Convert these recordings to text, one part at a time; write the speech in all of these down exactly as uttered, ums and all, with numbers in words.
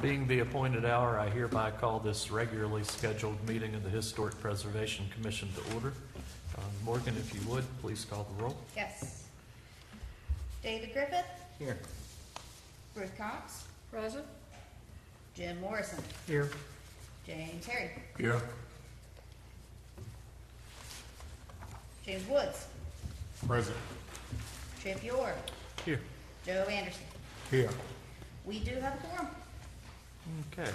Being the appointed hour, I hereby call this regularly scheduled meeting of the Historic Preservation Commission to order. Uh, Morgan, if you would, please call the roll. Yes. David Griffith. Here. Ruth Cox. Present. Jim Morrison. Here. James Harry. Here. James Woods. Present. Chip York. Here. Joe Anderson. Here. We do have a quorum. Okay.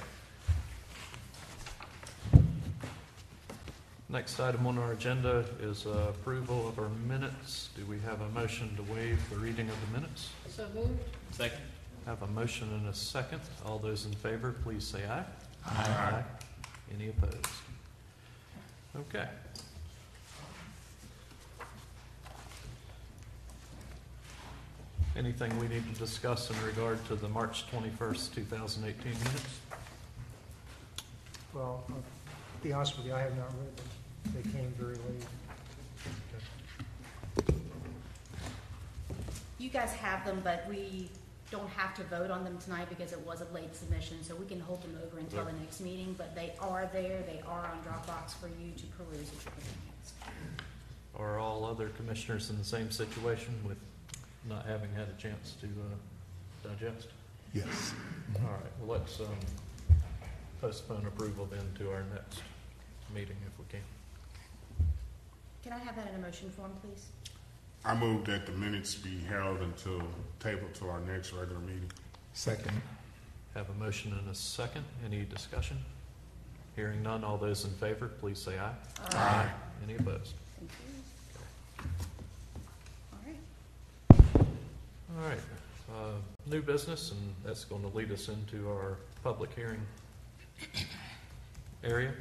Next item on our agenda is uh, approval of our minutes. Do we have a motion to waive the reading of the minutes? So moved. Second. Have a motion and a second. All those in favor, please say aye. Aye. Any opposed? Okay. Anything we need to discuss in regard to the March twenty-first, two thousand eighteen minutes? Well, I'll be honest with you, I have not read them. They came very late. You guys have them, but we don't have to vote on them tonight because it was a late submission, so we can hold them over until the next meeting, but they are there, they are on Dropbox for you to peruse at your convenience. Are all other commissioners in the same situation with not having had a chance to uh, digest? Yes. All right, well, let's um, postpone approval then to our next meeting if we can. Can I have that in a motion form, please? I move that the minutes be held until table to our next regular meeting. Second. Have a motion and a second. Any discussion? Hearing none, all those in favor, please say aye. Aye. Any opposed? Thank you. All right. All right, uh, new business, and that's going to lead us into our public hearing area.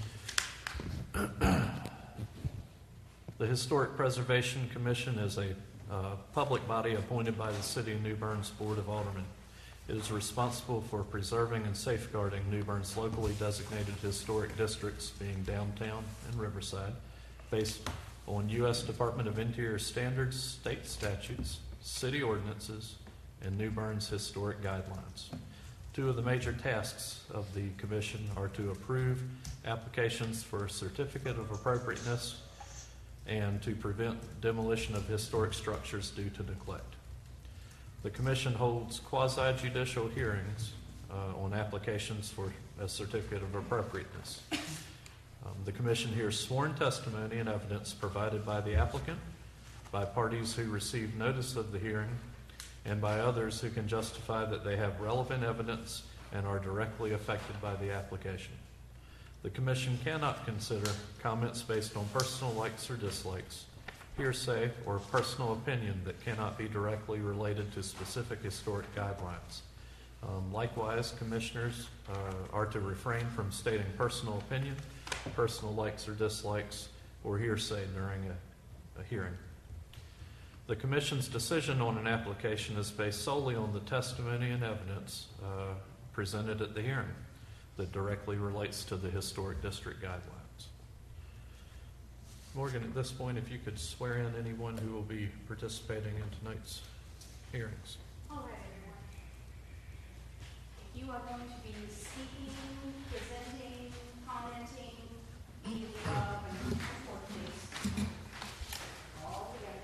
The Historic Preservation Commission is a uh, public body appointed by the City of New Bern's Board of Aldermen. It is responsible for preserving and safeguarding New Bern's locally designated historic districts, being downtown and Riverside, based on U S Department of Interior standards, state statutes, city ordinances, and New Bern's historic guidelines. Two of the major tasks of the commission are to approve applications for a certificate of appropriateness and to prevent demolition of historic structures due to neglect. The commission holds quasi-judicial hearings uh, on applications for a certificate of appropriateness. Um, the commission hears sworn testimony and evidence provided by the applicant, by parties who receive notice of the hearing, and by others who can justify that they have relevant evidence and are directly affected by the application. The commission cannot consider comments based on personal likes or dislikes, hearsay, or personal opinion that cannot be directly related to specific historic guidelines. Um, likewise, commissioners uh, are to refrain from stating personal opinion, personal likes or dislikes, or hearsay during a, a hearing. The Commission's decision on an application is based solely on the testimony and evidence uh, presented at the hearing that directly relates to the historic district guidelines. Morgan, at this point, if you could swear in anyone who will be participating in tonight's hearings. All right, everyone. If you are going to be speaking, presenting, commenting, any of the above, and report, please. All together.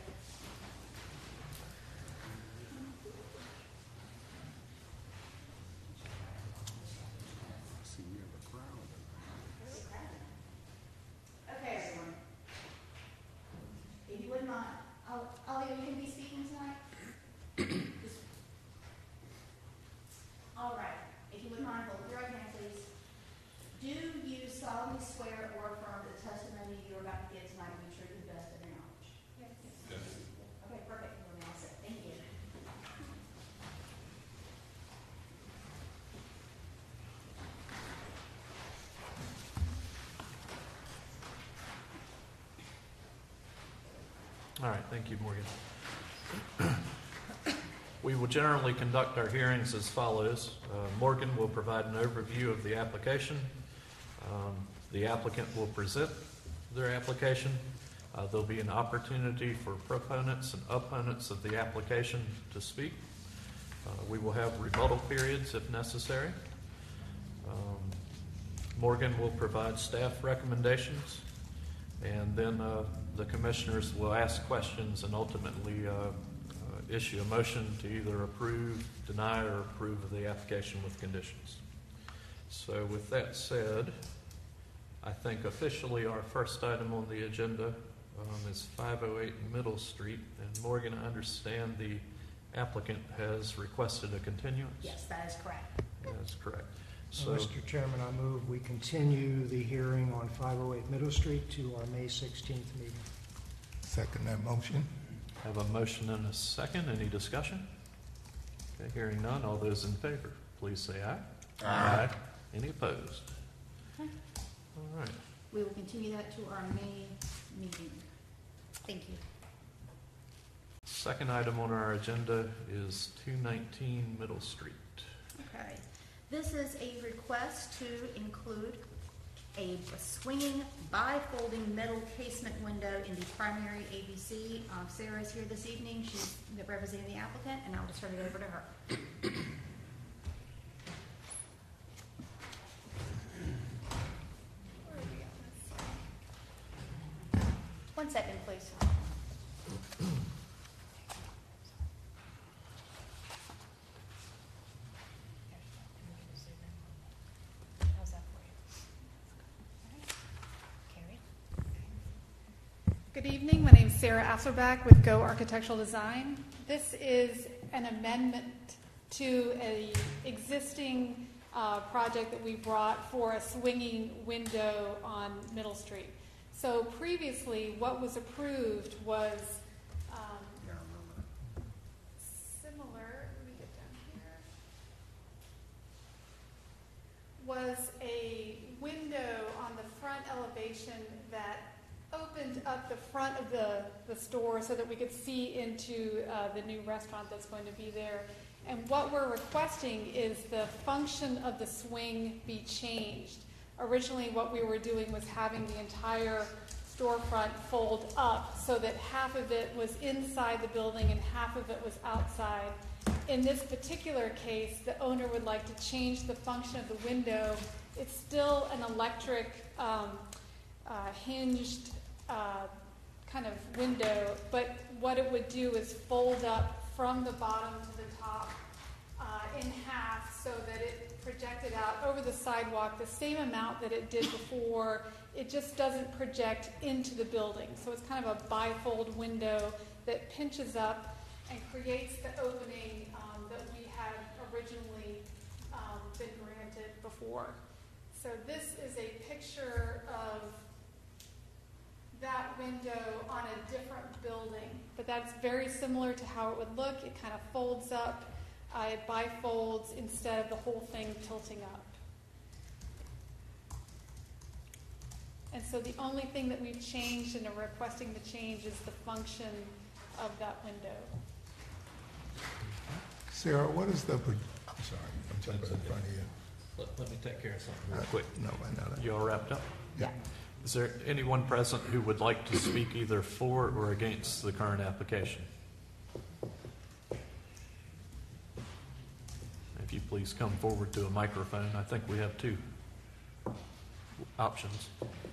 See, we have a crowd. Okay, everyone. If you wouldn't mind, Al- Alia, you can be speaking tonight? Just- All right. If you wouldn't mind, hold your right hand, please. Do you solemnly swear or affirm that the testimony you're about to give tonight will be true to the best of your knowledge? Yes. Okay, perfect. We're all set. Thank you. All right, thank you, Morgan. We will generally conduct our hearings as follows. Uh, Morgan will provide an overview of the application. Um, the applicant will present their application. Uh, there'll be an opportunity for proponents and opponents of the application to speak. Uh, we will have rebuttal periods if necessary. Um, Morgan will provide staff recommendations, and then uh, the commissioners will ask questions and ultimately uh, uh, issue a motion to either approve, deny, or approve of the application with conditions. So with that said, I think officially our first item on the agenda um, is five oh eight Middle Street. And Morgan, I understand the applicant has requested a continuance? Yes, that is correct. That's correct. So, So, Mister Chairman, I move we continue the hearing on five oh eight Middle Street to our May sixteenth meeting. Second that motion. have a motion and a second. Any discussion? Okay, hearing none. All those in favor, please say aye. Aye. Any opposed? Okay. All right. We will continue that to our May meeting. Thank you. Second item on our agenda is two nineteen Middle Street. Okay. This is a request to include a swinging bifolding metal casement window in the primary A B C. Um, Sarah is here this evening. She's representing the applicant, and I'll just turn it over to her. One second, please. How's that for you? Carrie? Good evening. My name is Sarah Asselbach with Go Architectural Design. This is an amendment to a existing uh, project that we brought for a swinging window on Middle Street. So previously, what was approved was um, similar. Let me get down here. Was a window on the front elevation that opened up the front of the, the store so that we could see into uh, the new restaurant that's going to be there. And what we're requesting is the function of the swing be changed. Originally, what we were doing was having the entire storefront fold up so that half of it was inside the building and half of it was outside. In this particular case, the owner would like to change the function of the window. It's still an electric um, uh, hinged uh, kind of window, but what it would do is fold up from the bottom to the top uh, in half so that it projected out over the sidewalk the same amount that it did before. It just doesn't project into the building. So it's kind of a bifold window that pinches up and creates the opening um, that we had originally um, been granted before. So this is a picture of that window on a different building, but that's very similar to how it would look. It kind of folds up, uh, it bifolds instead of the whole thing tilting up. And so the only thing that we've changed and are requesting the change is the function of that window. Sarah, what is the, pro- I'm sorry, I'm jumping in front of you. Let, let me take care of something Uh, real quick. No, I know that. You all wrapped up? Yeah. Is there anyone present who would like to speak either for or against the current application? If you please come forward to a microphone. I think we have two options.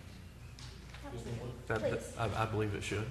That- that- Please. I, I believe it should.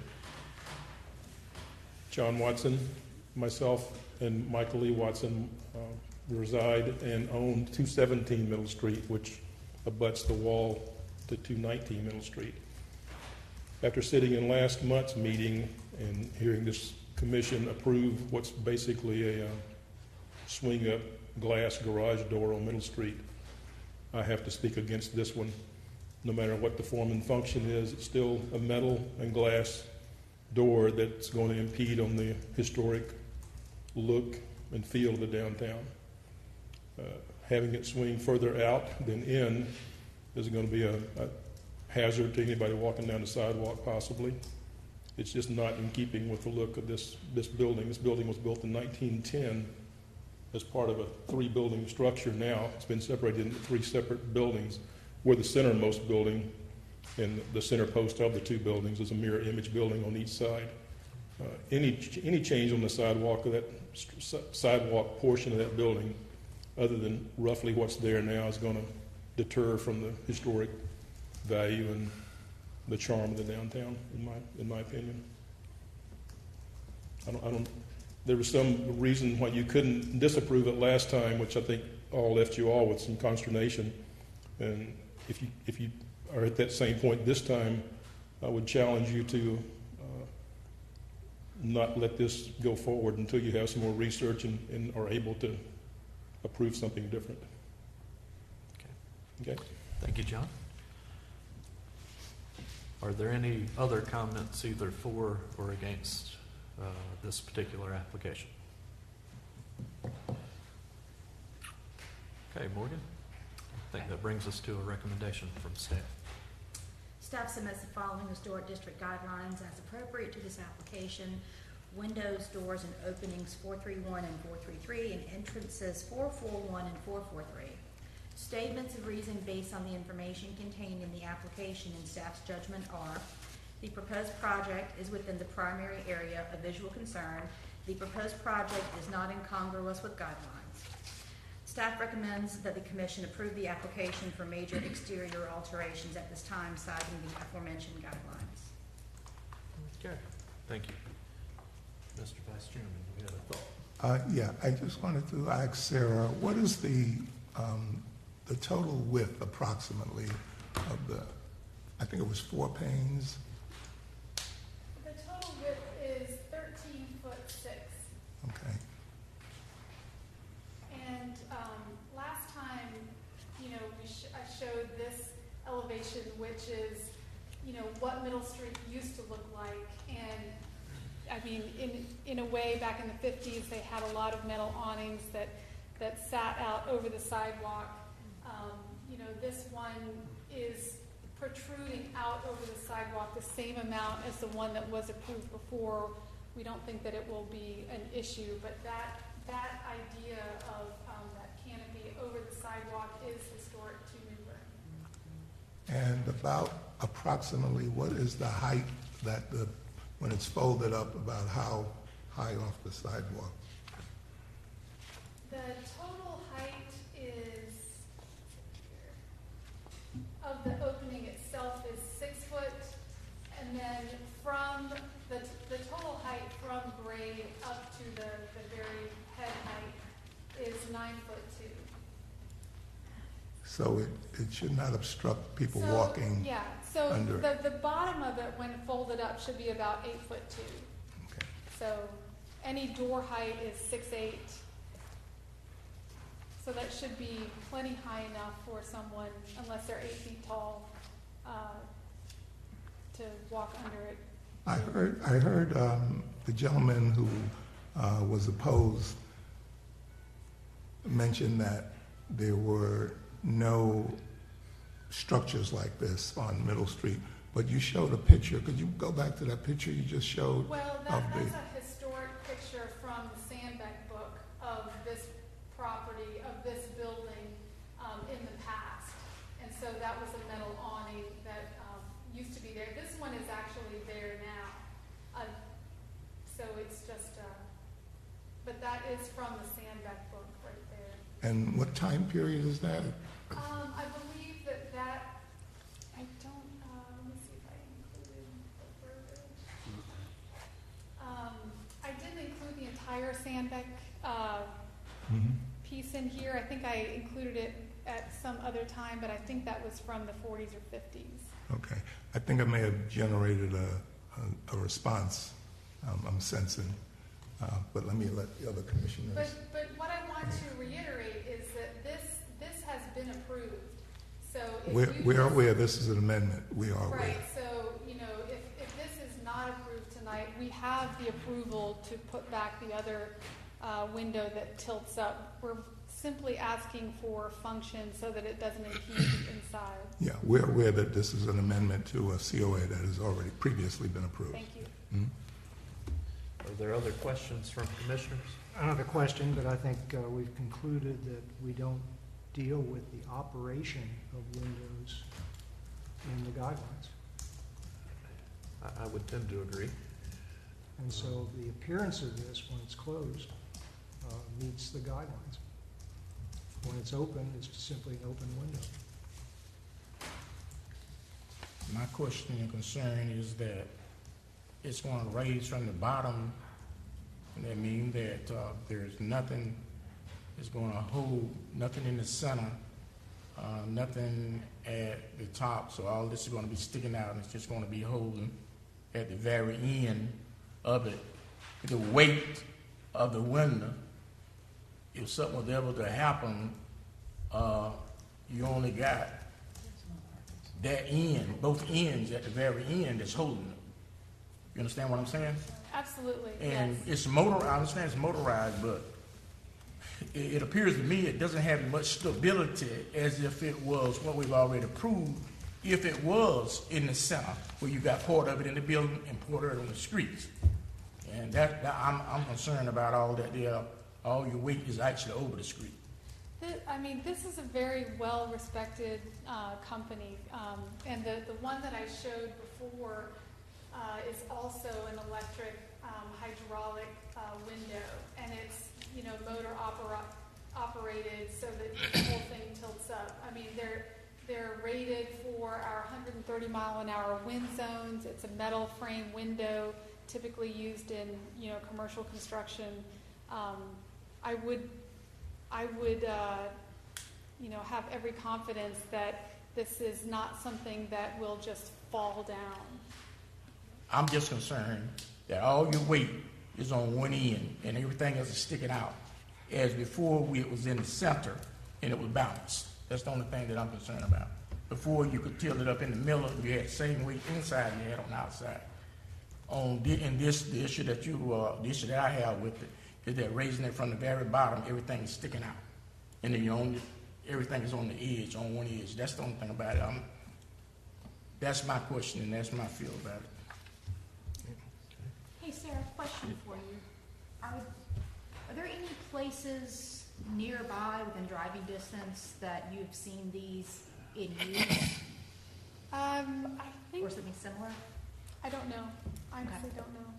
John Watson, myself, and Michael Lee Watson uh, reside and own two seventeen Middle Street, which abuts the wall to two nineteen Middle Street. After sitting in last month's meeting and hearing this commission approve what's basically a uh, swing-up glass garage door on Middle Street, I have to speak against this one. No matter what the form and function is, it's still a metal and glass door that's going to impede on the historic look and feel of the downtown. Uh, having it swing further out than in is going to be a, a hazard to anybody walking down the sidewalk, possibly. It's just not in keeping with the look of this, this building. This building was built in nineteen ten as part of a three-building structure now. It's been separated into three separate buildings. We're the centermost building, and the center post of the two buildings is a mirror image building on each side. Uh, any, any change on the sidewalk of that st- sidewalk portion of that building, other than roughly what's there now, is going to deter from the historic value and the charm of the downtown, in my, in my opinion. I don't, I don't, there was some reason why you couldn't disapprove it last time, which I think all left you all with some consternation. And if you, if you are at that same point this time, I would challenge you to uh, not let this go forward until you have some more research and, and are able to approve something different. Okay? Thank you, John. Are there any other comments either for or against uh, this particular application? Okay, Morgan, I think that brings us to a recommendation from staff. Staff submits the following historic district guidelines as appropriate to this application. Windows, doors, and openings four three one and four three three, and entrances four four one and four four three. Statements of reason based on the information contained in the application and staff's judgment are: the proposed project is within the primary area of visual concern. The proposed project is not incongruous with guidelines. Staff recommends that the commission approve the application for major exterior alterations at this time, citing the aforementioned guidelines. Okay, thank you. Mister Vice Chairman, you had a thought? Uh, yeah, I just wanted to ask Sarah, what is the, um, the total width approximately of the, I think it was four panes? The total width is thirteen foot six. Okay. And um, last time, you know, we sh I showed this elevation, which is, you know, what Middle Street used to look like. And I mean, in in a way, back in the fifties, they had a lot of metal awnings that that sat out over the sidewalk. Um, you know, this one is protruding out over the sidewalk the same amount as the one that was approved before. We don't think that it will be an issue, but that that idea of um, that canopy over the sidewalk is historic to New Bern. And about approximately, what is the height that the, when it's folded up, about how high off the sidewalk? The total height is, of the opening itself is six foot, and then from the, the total height from grade up to the, the very head height is nine foot two. So it, it should not obstruct people So, walking? Yeah, so under the, the bottom of it, when folded up, should be about eight foot two. Okay. So any door height is six eight. So that should be plenty high enough for someone, unless they're eight feet tall, uh, to walk under it. I heard, I heard um, the gentleman who uh, was opposed mention that there were no structures like this on Middle Street, but you showed a picture. Could you go back to that picture you just showed? Well, of that, the, that's a historic picture from the Sandbeck book of this property, of this building um, in the past. And so that was a metal awning that um, used to be there. This one is actually there now. Uh, so it's just, uh, but that is from the Sandbeck book right there. and what time period is that? Um, I believe that that, I don't, uh, let me see if I included the verbiage. Um, I didn't include the entire Sandbeck, uh, Mm-hmm. piece in here. I think I included it at some other time, but I think that was from the forties or fifties. Okay. I think I may have generated a, a, a response, um, I'm sensing. Uh, but let me let the other commissioners. But, but what I want to reiterate is that this, this has been approved. So if We're, you we're just- aware this is an amendment. We are aware. Right, so, you know, if, if this is not approved tonight, we have the approval to put back the other uh, window that tilts up. We're simply asking for function so that it doesn't impede inside. Yeah, we're aware that this is an amendment to a C O A that has already previously been approved. Thank you. Mhm. Are there other questions from commissioners? Another question, but I think uh, we've concluded that we don't deal with the operation of windows in the guidelines. I, I would tend to agree. And so the appearance of this, when it's closed, uh, meets the guidelines. When it's open, it's just simply an open window. My question and concern is that it's going to raise from the bottom, and that means that uh, there's nothing that's going to hold, nothing in the center, uh, nothing at the top, so all this is going to be sticking out, and it's just going to be holding at the very end of it. The weight of the window, if something was ever to happen, uh, you only got that end, both ends at the very end that's holding it. You understand what I'm saying? Absolutely, And yes. it's motor, I understand it's motorized, but it, it appears to me it doesn't have much stability as if it was what we've already approved, if it was in the center, where you got part of it in the building and part of it on the streets. And that, that I'm, I'm concerned about all that there, all your weight is actually over the street. Th- I mean, this is a very well-respected uh, company, um, and the, the one that I showed before uh, is also an electric um, hydraulic uh, window, and it's, you know, motor opera- operated so that the whole thing tilts up. I mean, they're they're rated for our one hundred thirty mile an hour wind zones. It's a metal frame window, typically used in, you know, commercial construction. Um, I would. I would, uh, you know, have every confidence that this is not something that will just fall down. I'm just concerned that all your weight is on one end and everything else is sticking out. As before, we, it was in the center and it was balanced. That's the only thing that I'm concerned about. Before, you could tilt it up in the middle, you had the same weight inside you had on the outside. On the, in this, the issue that you, uh, the issue that I have with it, is that raising it from the very bottom, everything is sticking out. And then you only, everything is on the edge, on one edge. That's the only thing about it. I'm, that's my question and that's my feel about it. Hey, Sarah, question for you. Are, are there any places nearby within driving distance that you've seen these in use Um, I think, or something similar? I don't know. I honestly don't know.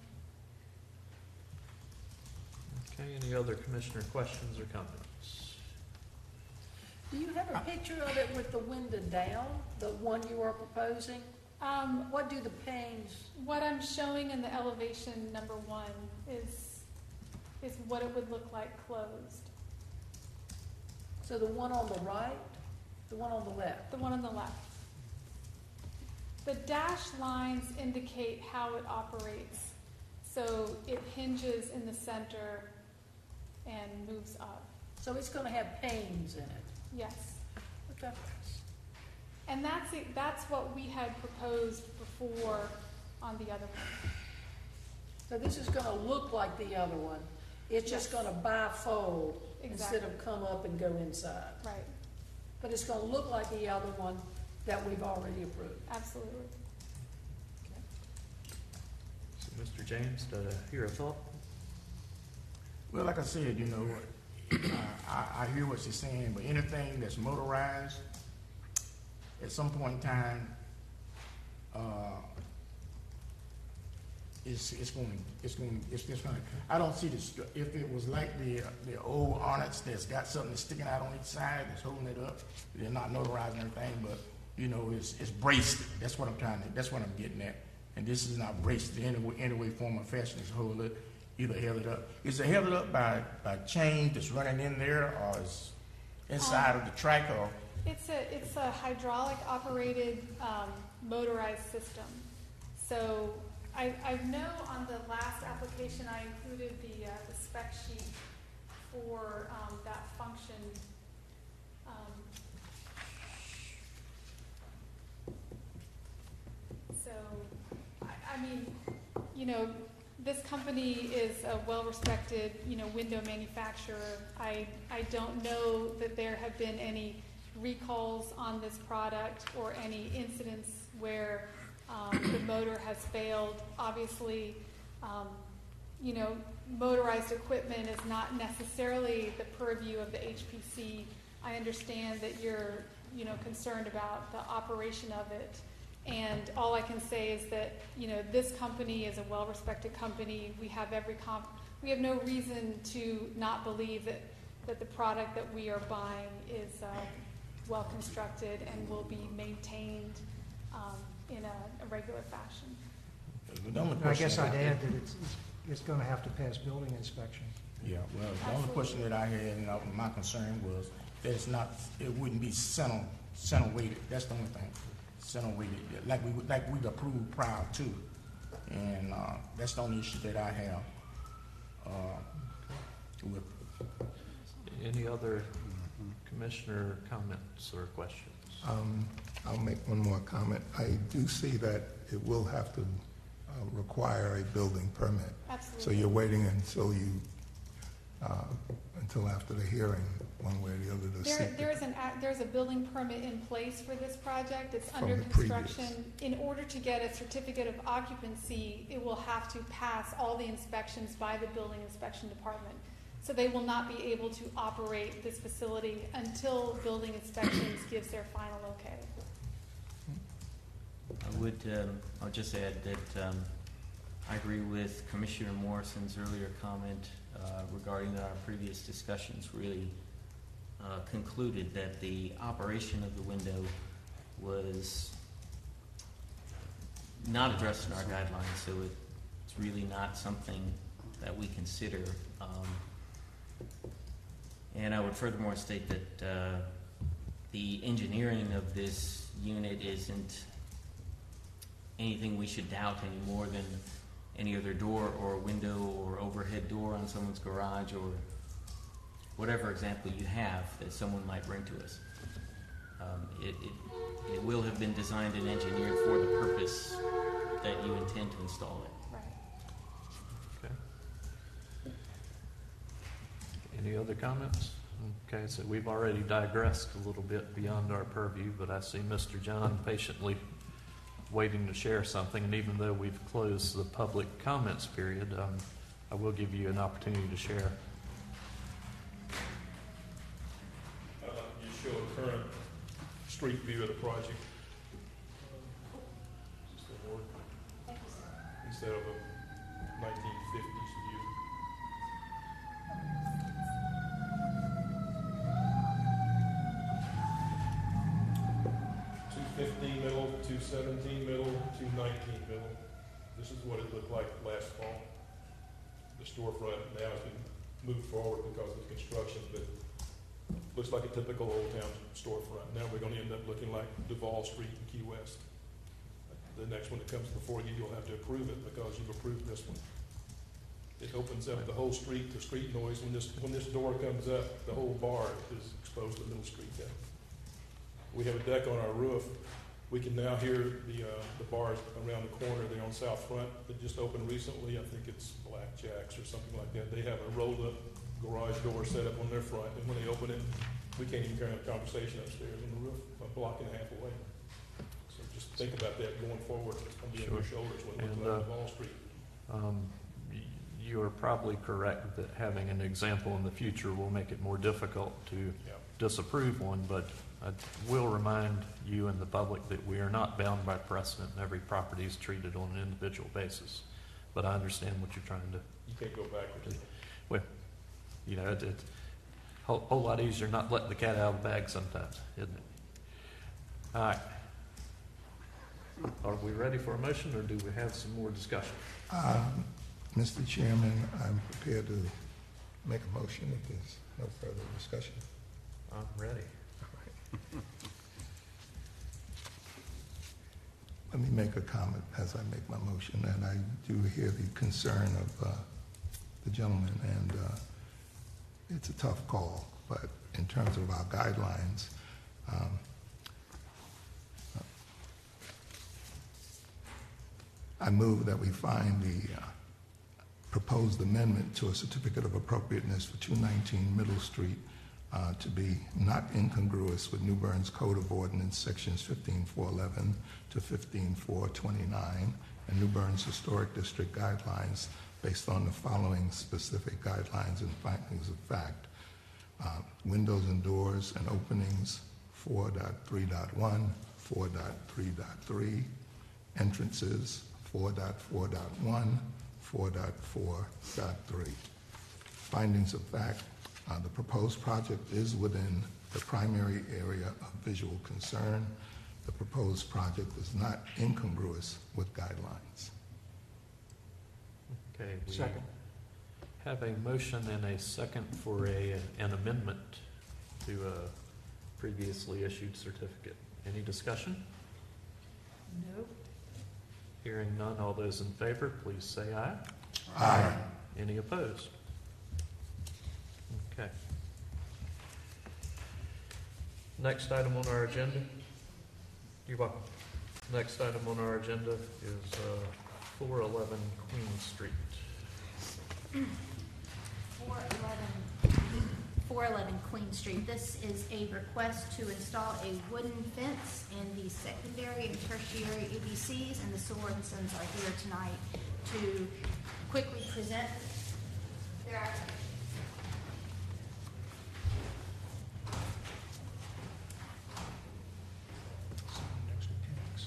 Okay, any other commissioner questions or comments? Do you have a picture of it with the window down, the one you are proposing? Um, What do the panes, what I'm showing in the elevation number one is is what it would look like closed. so the one on the right, the one on the left? The one on the left. The dashed lines indicate how it operates. So it hinges in the center and moves up. So it's gonna have panes in it? Yes. Okay. And that's it, that's what we had proposed before on the other one. So this is gonna look like the other one, it's just Yes. gonna bifold instead Exactly. of come up and go inside. Right, But it's gonna look like the other one that we've already approved. absolutely. So, Mister James, did I hear a thought? Well, like I said, you know, I, I hear what you're saying, but anything that's motorized, at some point in time, uh, it's, it's going, it's going, it's just going to, I don't see this, if it was like the, the old Onyx that's got something that's sticking out on each side, that's holding it up, they're not motorizing everything, but, you know, it's, it's braced. That's what I'm trying to, that's what I'm getting at. And this is not braced in any way, any way, form, or fashion. It's hold it, either held it up. Is it held up by, by chain that's running in there, or is inside of the track, or? It's a, it's a hydraulic operated, um, motorized system. So I, I know on the last application, I included the, uh, the spec sheet for, um, that function. Um, So, I, I mean, you know, this company is a well-respected, you know, window manufacturer. I, I don't know that there have been any recalls on this product or any incidents where um, the motor has failed. Obviously, um, you know, motorized equipment is not necessarily the purview of the H P C. I understand that you're, you know, concerned about the operation of it. And all I can say is that, you know, this company is a well-respected company. We have every comp, we have no reason to not believe that, that the product that we are buying is uh, well-constructed and will be maintained um, in a, a regular fashion. The only I question guess that I'd I- add that it's, it's- it's gonna have to pass building inspection. Yeah, well, the only question that I had, and uh, my concern was that it's not, it wouldn't be center, center weighted, that's the only thing. Center weighted, like we, would- like we'd approved prior to. And, uh, that's the only issue that I have, uh, with. Any other commissioner comments or questions? Um, I'll make one more comment. I do see that it will have to uh, require a building permit. Absolutely. So you're waiting until you, uh, until after the hearing, one way or the other, to There, seek. there is an, act- there's a building permit in place for this project. It's From under the previous. construction. In order to get a certificate of occupancy, it will have to pass all the inspections by the building inspection department. So they will not be able to operate this facility until building inspections gives their final okay. I would, um, I'll just add that um, I agree with Commissioner Morrison's earlier comment uh, regarding that our previous discussions really uh, concluded that the operation of the window was not addressed in our guidelines, so it, it's really not something that we consider. Um, and I would furthermore state that uh, the engineering of this unit isn't anything we should doubt any more than any other door or window or overhead door on someone's garage or whatever example you have that someone might bring to us. Um, it, it, it will have been designed and engineered for the purpose that you intend to install it. Right. Okay. Any other comments? Okay, so we've already digressed a little bit beyond our purview, but I see Mister John patiently waiting to share something, and even though we've closed the public comments period, um, I will give you an opportunity to share. I'd like to just show a current street view of the project. Just a more- Instead of a nineteen fifties view. two fifteen middle, two seventeen middle, two nineteen middle. This is what it looked like last fall. The storefront now has been moved forward because of construction, but looks like a typical Old Town storefront. Now we're gonna end up looking like Duval Street in Key West. The next one that comes before you, you'll have to approve it because you've approved this one. It opens up the whole street to street noise. When this, when this door comes up, the whole bar is exposed to Middle Street then. We have a deck on our roof. We can now hear the, uh, the bars around the corner there on South Front that just opened recently. I think it's Blackjack's or something like that. They have a rolled up garage door set up on their front, and when they open it, we can't even carry on a conversation upstairs on the roof, a block and a half away. So just think about that going forward. It's gonna be on your Sure. shoulders when it And, looks uh, like Wall Street. Um, y- you are probably correct that having an example in the future will make it more difficult to Yeah. disapprove one, but I will remind you and the public that we are not bound by precedent, and every property is treated on an individual basis. But I understand what you're trying to, You can't go backwards. well, you know, it, it's a whole, whole lot easier not letting the cat out of the bag sometimes, isn't it? All right. Are we ready for a motion, or do we have some more discussion? Um, Mister Chairman, I'm prepared to make a motion if there's no further discussion. I'm ready. Let me make a comment as I make my motion, and I do hear the concern of uh, the gentleman, and uh, it's a tough call, but in terms of our guidelines, um, I move that we find the uh, proposed amendment to a certificate of appropriateness for two nineteen Middle Street uh, to be not incongruous with New Bern's Code of Ordinance, sections fifteen four eleven to fifteen four twenty-nine, and New Bern's Historic District guidelines based on the following specific guidelines and findings of fact. Uh, windows and doors and openings, four point three point one, four point three point three, entrances, four point four point one, four point four point three. Findings of fact, uh, the proposed project is within the primary area of visual concern. the proposed project is not incongruous with guidelines. Okay, we Second. have a motion and a second for a, an amendment to a previously issued certificate. Any discussion? No. Hearing none, all those in favor, please say aye. Aye. Any opposed? Okay. Next item on our agenda. You're welcome. Next item on our agenda is uh, four eleven Queen Street. four eleven, four eleven Queen Street. This is a request to install a wooden fence in the secondary and tertiary A B Cs, and the Sorensens are here tonight to quickly present their application. Next to Pink's.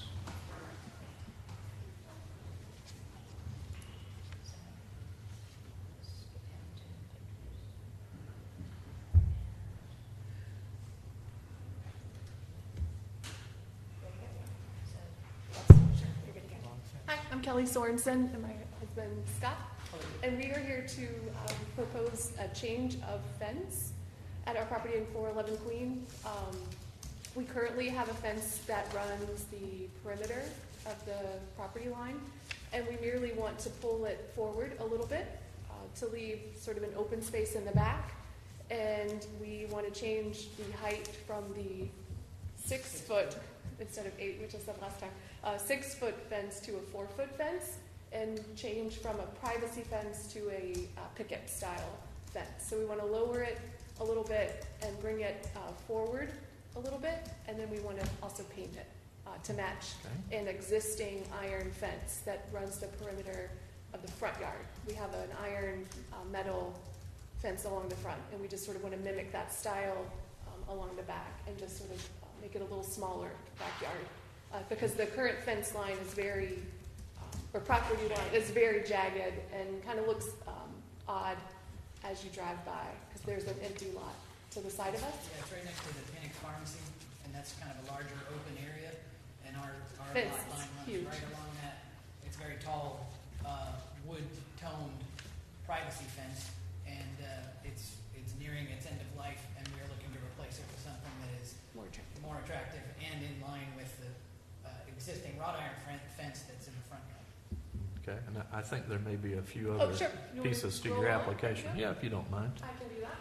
Hi, I'm Kelly Sorensen and my husband Scott, and we are here to um, propose a change of fence at our property in four eleven Queen. Um, we currently have a fence that runs the perimeter of the property line, and we merely want to pull it forward a little bit uh, to leave sort of an open space in the back, and we want to change the height from the six foot instead of eight, which I said last time, a six-foot fence to a four-foot fence, and change from a privacy fence to a uh, picket-style fence. So we want to lower it a little bit and bring it uh, forward a little bit, and then we want to also paint it uh, to match Okay. an existing iron fence that runs the perimeter of the front yard. We have an iron uh, metal fence along the front, and we just sort of want to mimic that style um, along the back and just sort of uh, make it a little smaller backyard. Uh, because the current fence line is very, um, or property line is very jagged and kind of looks um, odd as you drive by, because there's an empty lot to the side of us. Yeah, it's right next to the Penix Pharmacy, and that's kind of a larger open area, and our, our Fence lot is line runs huge. right along that. It's very tall, uh, wood-toned privacy fence, and uh, it's, it's nearing its end of life, and we're looking to replace it with something that is More attractive. more attractive and in line with the uh, existing wrought iron fren- fence that's in the front yard. Okay, and I- I think there may be a few Oh, other sure. You want me pieces to roll your on? application. Yeah. Yeah, if you don't mind. I can do that.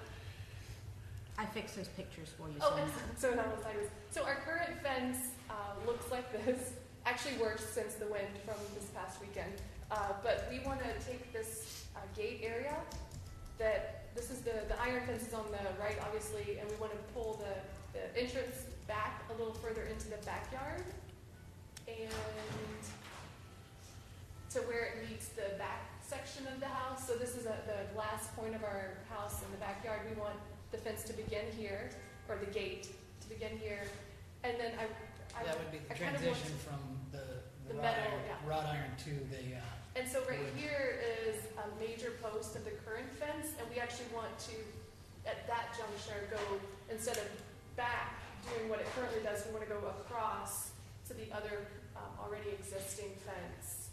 I fixed those pictures for you. Oh, so- excellent. So that was like, so our current fence uh, looks like this. Actually worse since the wind from this past weekend. Uh, but we want to take this uh, gate area that, this is the, the iron fence is on the right, obviously, and we want to pull the, the entrance back a little further into the backyard. And to where it meets the back section of the house. So this is a, the last point of our house in the backyard. We want the fence to begin here, or the gate to begin here. And then I, I That would be the I kind of want transition to- from the, the The wrought metal, iron, yeah. wrought iron to the, uh, And so right here is a major post of the current fence, and we actually want to, at that juncture, go, instead of back, doing what it currently does, we want to go across to the other um, already existing fence.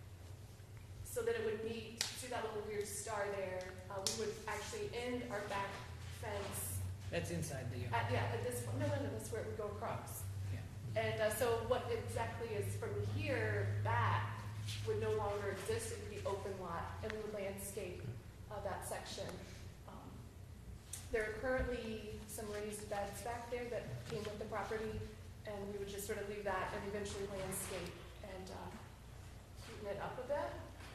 So that it would meet, see that little weird star there, uh, we would actually end our back fence that's inside the yard. at, yeah, at this, no, no, no, that's where it would go across. Yeah. And uh, so what exactly is from here back would no longer exist, it would be open lot, and we would landscape uh, that section. Um, There are currently some raised beds back there that came with the property, and we would just sort of leave that and eventually landscape and uh, sweeten it up a bit.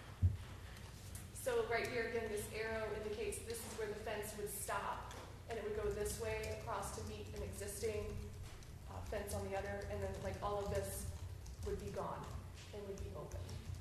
So right here, again, this arrow indicates this is where the fence would stop, and it would go this way across to meet an existing uh, fence on the other, and then like all of this would be gone and would be open.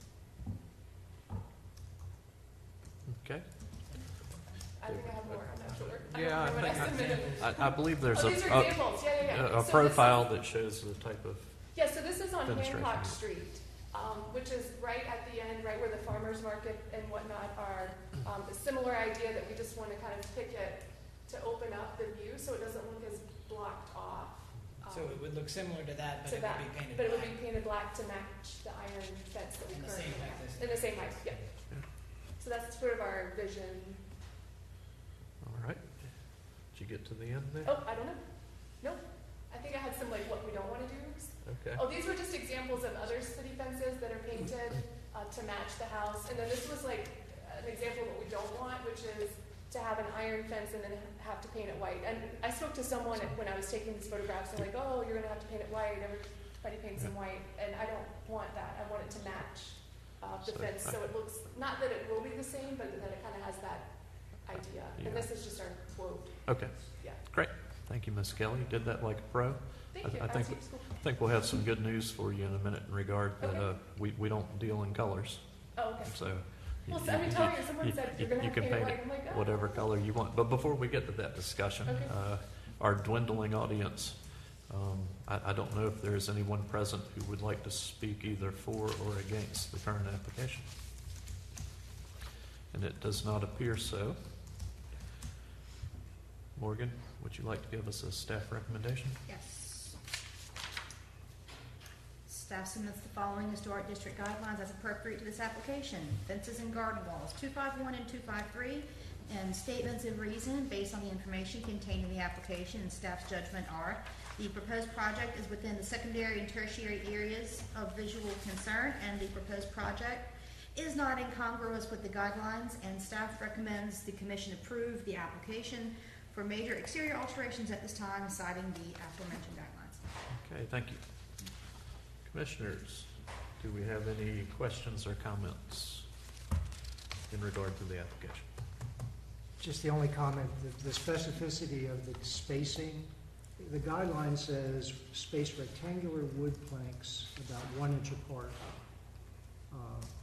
Okay. I think I have more, I'm not sure. I Yeah, I don't know what think- estimate. I, I believe there's Oh, a, these are a, examples, yeah, yeah, yeah. a So this is- profile that shows the type of, Yeah, so this is on Demonstration. Hancock Street, um, which is right at the end, right where the farmer's market and whatnot are. Um, a similar idea that we just want to kind of pick it to open up the view so it doesn't look as blocked off. Uh, So it would look similar to that, but to it that, would be painted but it would black. be painted black to match the iron fence that we And the currently same height have. as- And the same height, yeah. So that's sort of our vision. All right. Did you get to the end there? Oh, I don't know. Nope. I think I had some like what we don't want to do. Okay. Oh, these were just examples of other city fences that are painted uh, to match the house. And then this was like an example of what we don't want, which is to have an iron fence and then have to paint it white. And I spoke to someone when I was taking these photographs, and like, oh, you're going to have to paint it white. Everybody paints them white. And I don't want that. I want it to match uh, the So, fence. So it looks, not that it will be the same, but that it kind of has that idea. Yeah. And this is just our quote. Okay. Yeah. Great. Thank you, Miz Kelly. You did that like a pro. Thank I- you. I think- That's cool. I think we'll have some good news for you in a minute in regard that Okay. uh, we, we don't deal in colors. Oh, okay. So you, Well, so every you- time someone you- said you- you're going to you have to can paint it paint white, I'm like, oh. whatever color you want. But before we get to that discussion, Okay. uh, our dwindling audience, um, I, I don't know if there is anyone present who would like to speak either for or against the current application. And it does not appear so. Morgan, would you like to give us a staff recommendation? Yes. Staff submits the following historic district guidelines as appropriate to this application. Fences and garden walls, two five one and two five three, and statements of reason based on the information contained in the application and staff's judgment are: the proposed project is within the secondary and tertiary areas of visual concern, and the proposed project is not incongruous with the guidelines, and staff recommends the commission approve the application for major exterior alterations at this time, citing the aforementioned guidelines. Okay, thank you. Commissioners, do we have any questions or comments in regard to the application? Just the only comment, the- the specificity of the spacing, the guideline says space rectangular wood planks about one inch apart. Uh,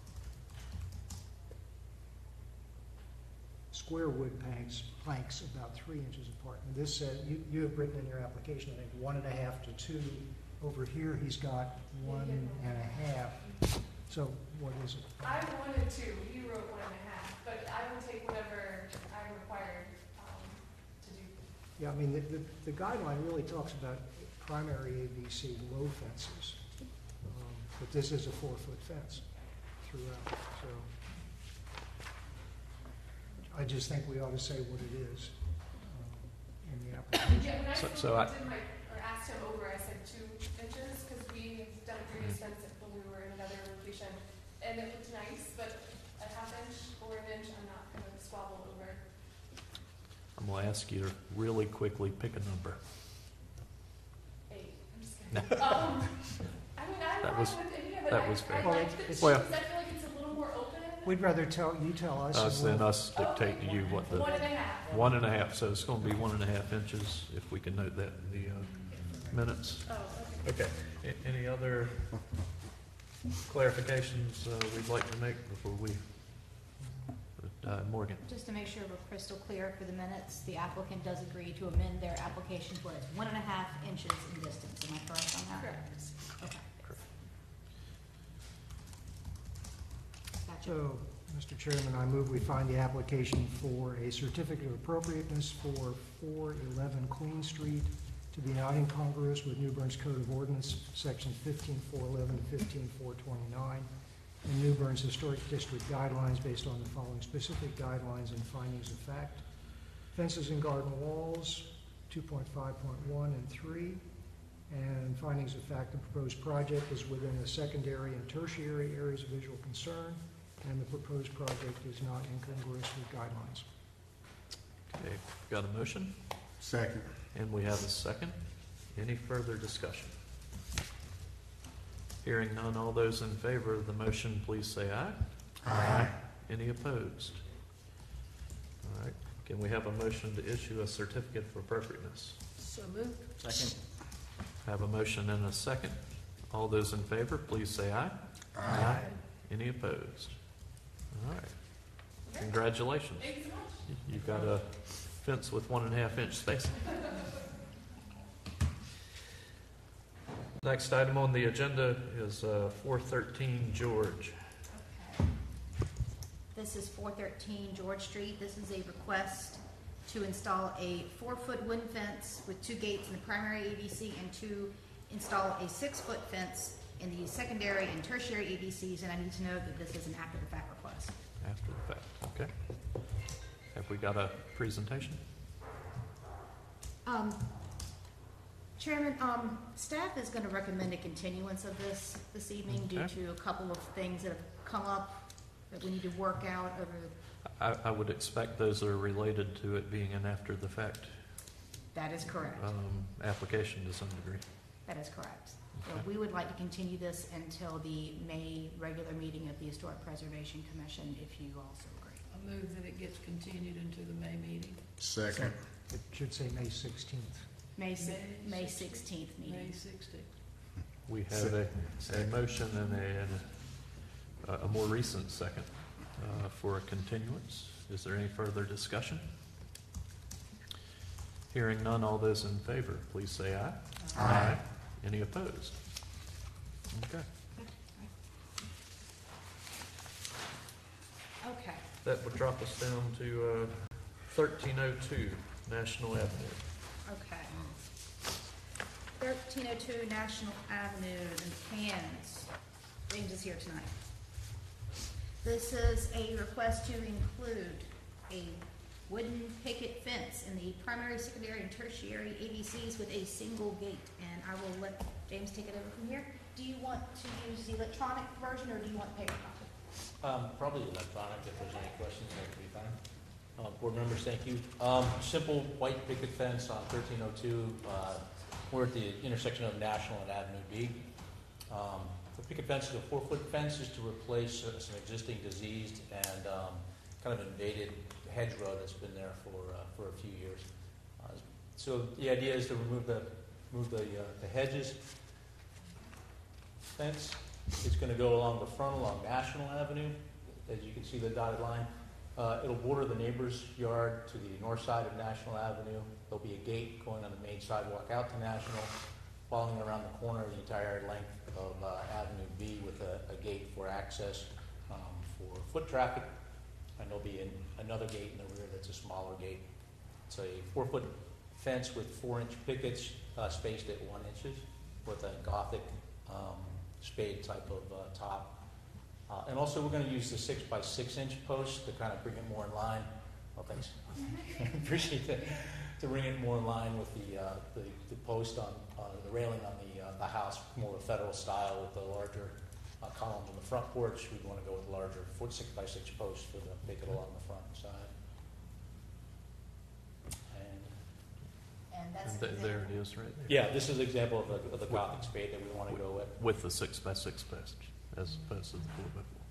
Square wood planks, planks about three inches apart. And this said, you, you have written in your application, I think, one and a half to two. Over here, he's got one and a half. So what is it? I wanted to, you wrote one and a half, but I will take whatever I'm required um, to do. Yeah, I mean, the, the, the guideline really talks about primary A B C low fences. Um, But this is a four-foot fence throughout, so. I just think we ought to say what it is um, in the application. Yeah, when I So- spoke so I- did my, or asked him over, I said two inches, because we have done a previous fence when we were in another location, and it looked nice, but a half inch or an inch, I'm not gonna squabble over. I'm going to ask you to really quickly pick a number. Eight, I'm just kidding. Um, I mean, I'm That fine was- with any of it. that I- was fair. I Well, like the it's- two, Well- because I feel like it's a little more open. We'd rather tell, you tell us. Us and than we'll- us dictate to you what the, One and a half. one and a half, so it's going to be one and a half inches, if we can note that in the uh, minutes. Oh, okay. Okay. A- Any other clarifications uh, we'd like to make before we, uh, Morgan? Just to make sure we're crystal clear for the minutes, the applicant does agree to amend their application where it's one and a half inches in distance. Am I correct on that? Correct. Okay. Gotcha. So, Mister Chairman, I move we find the application for a certificate of appropriateness for four eleven Queen Street to be not incongruous with New Bern's Code of Ordinance, Section fifteen four eleven to fifteen four twenty-nine, and New Bern's Historic District guidelines based on the following specific guidelines and findings of fact. Fences and garden walls, two point five point one and three, and findings of fact, the proposed project is within the secondary and tertiary areas of visual concern, and the proposed project is not incongruous with guidelines. Okay, got a motion? Second. And we have a second. Any further discussion? Hearing none, all those in favor of the motion, please say aye. Aye. Any opposed? All right, can we have a motion to issue a certificate of appropriateness? So moved. Second. Have a motion and a second. All those in favor, please say aye. Aye. Any opposed? All right, congratulations. Thank you so much. You- You've got a fence with one and a half inch spacing. Next item on the agenda is uh, four thirteen George. Okay. This is four thirteen George Street. This is a request to install a four-foot wooden fence with two gates in the primary A B C and to install a six-foot fence in the secondary and tertiary A B Cs, and I need to know that this is an after-the-fact request. After the fact, okay. Have we got a presentation? Um, Chairman, um, staff is gonna recommend a continuance of this this evening due Okay. to a couple of things that have come up that we need to work out over the, I, I would expect those are related to it being an after-the-fact that is correct. um, application to some degree. That is correct. So Okay. we would like to continue this until the May regular meeting of the Historic Preservation Commission, if you also agree. I move that it gets continued into the May meeting. Second. It should say May sixteenth. May si- May May sixteenth May meeting. sixteenth. We have a, a motion and a, and a, a more recent second uh, for a continuance. Is there any further discussion? Hearing none, all those in favor, please say aye. Aye. Any opposed? Okay. Okay. That would drop us down to uh, thirteen oh two National Avenue. Okay. Thirteen oh two National Avenue in Cannes. James is here tonight. This is a request to include a wooden picket fence in the primary, secondary, and tertiary A B Cs with a single gate. And I will let James take it over from here. Do you want to use the electronic version or do you want paper copy? Um, probably electronic, if there's any questions, that could be fine. Uh, board members, thank you. Um, simple white picket fence on thirteen oh two, uh, we're at the intersection of National and Avenue B. Um, the picket fence is a four-foot fence, is to replace uh, some existing diseased and, um, kind of invaded hedgerow that's been there for, uh, for a few years. Uh, so the idea is to remove the, remove the, uh, the hedges fence. It's going to go along the front, along National Avenue, as you can see the dotted line. Uh, it'll border the neighbor's yard to the north side of National Avenue. There'll be a gate going on the main sidewalk out to National, following around the corner the entire length of uh, Avenue B with a, a gate for access um, for foot traffic. And there'll be an, another gate in the rear that's a smaller gate. It's a four-foot fence with four-inch pickets uh, spaced at one inches with a Gothic um, spade type of uh, top. Uh, and also we're going to use the six by six inch post to kind of bring it more in line. Well, thanks. Appreciate that. To bring it more in line with the uh, the, the post on uh, the railing on the uh, the house, more of a federal style with the larger uh, columns on the front porch. We want to go with larger foot six by six posts for the make it along the front and side. And And that's And the th- there it is, right there. yeah, this is an example of the, of the Gothic spade that we want to go with. With the six by six post, as opposed to the four by four.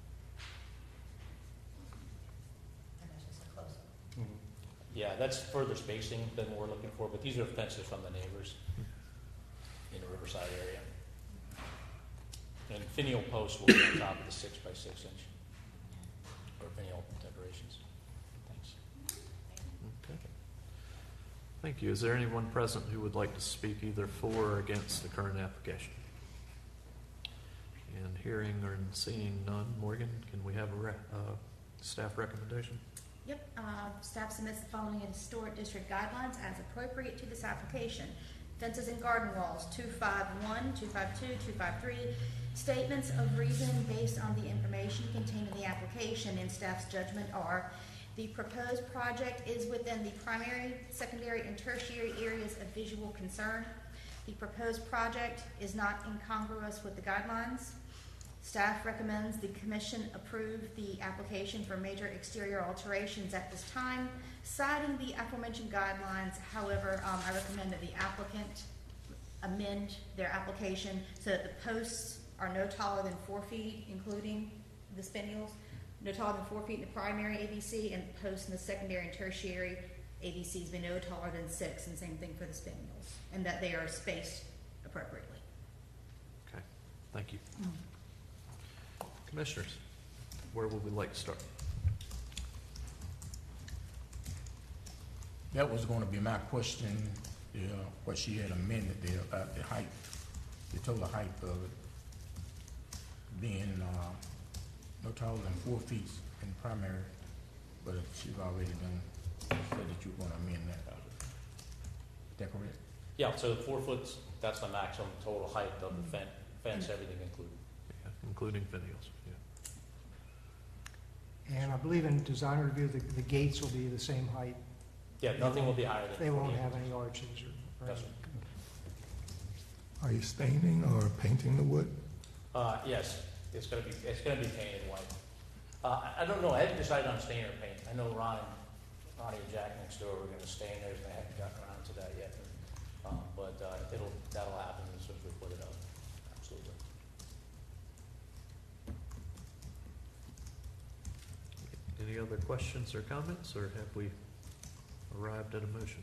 And that's just a close-up. Yeah, that's further spacing than we're looking for, but these are fences from the neighbors in the Riverside area. And finial posts will be on top of the six by six inch, or finial decorations. Thanks. Okay. Thank you. Is there anyone present who would like to speak either for or against the current application? And hearing or seeing none, Morgan, can we have a re- uh, staff recommendation? Yep, uh, staff submits the following historic district guidelines as appropriate to this application. Fences and garden walls, two five one, two five two, two five three. Statements of reason based on the information contained in the application in staff's judgment are: the proposed project is within the primary, secondary, and tertiary areas of visual concern. The proposed project is not incongruous with the guidelines. Staff recommends the commission approve the application for major exterior alterations at this time, citing the aforementioned guidelines. However, um, I recommend that the applicant amend their application so that the posts are no taller than four feet, including the spindles, no taller than four feet in the primary A B C, and posts in the secondary and tertiary A B Cs be no taller than six, and same thing for the spindles, and that they are spaced appropriately. Okay, thank you. Commissioners, where would we like to start? That was going to be my question, yeah, what she had amended there about the height, the total height of it being uh, no taller than four feet in primary, but she's already done said that you want to amend that. Is that correct? Yeah, so four foot, that's the maximum total height of the fence, fence, everything included. Yeah, including finials, yeah. And I believe in design review, the, the gates will be the same height. Yeah, nothing will be higher than. They won't forty-eight. have any arches or, or That's Are you staining or painting the wood? Uh, yes, it's gonna be, it's gonna be painted white. Uh, I, I don't know, I haven't decided on stain or paint. I know Ron and, Ronnie and Jack next door were gonna stain theirs, and I haven't gotten around to that yet. Um, but, uh, it'll, that'll happen as soon as we put it up, absolutely. Any other questions or comments, or have we arrived at a motion?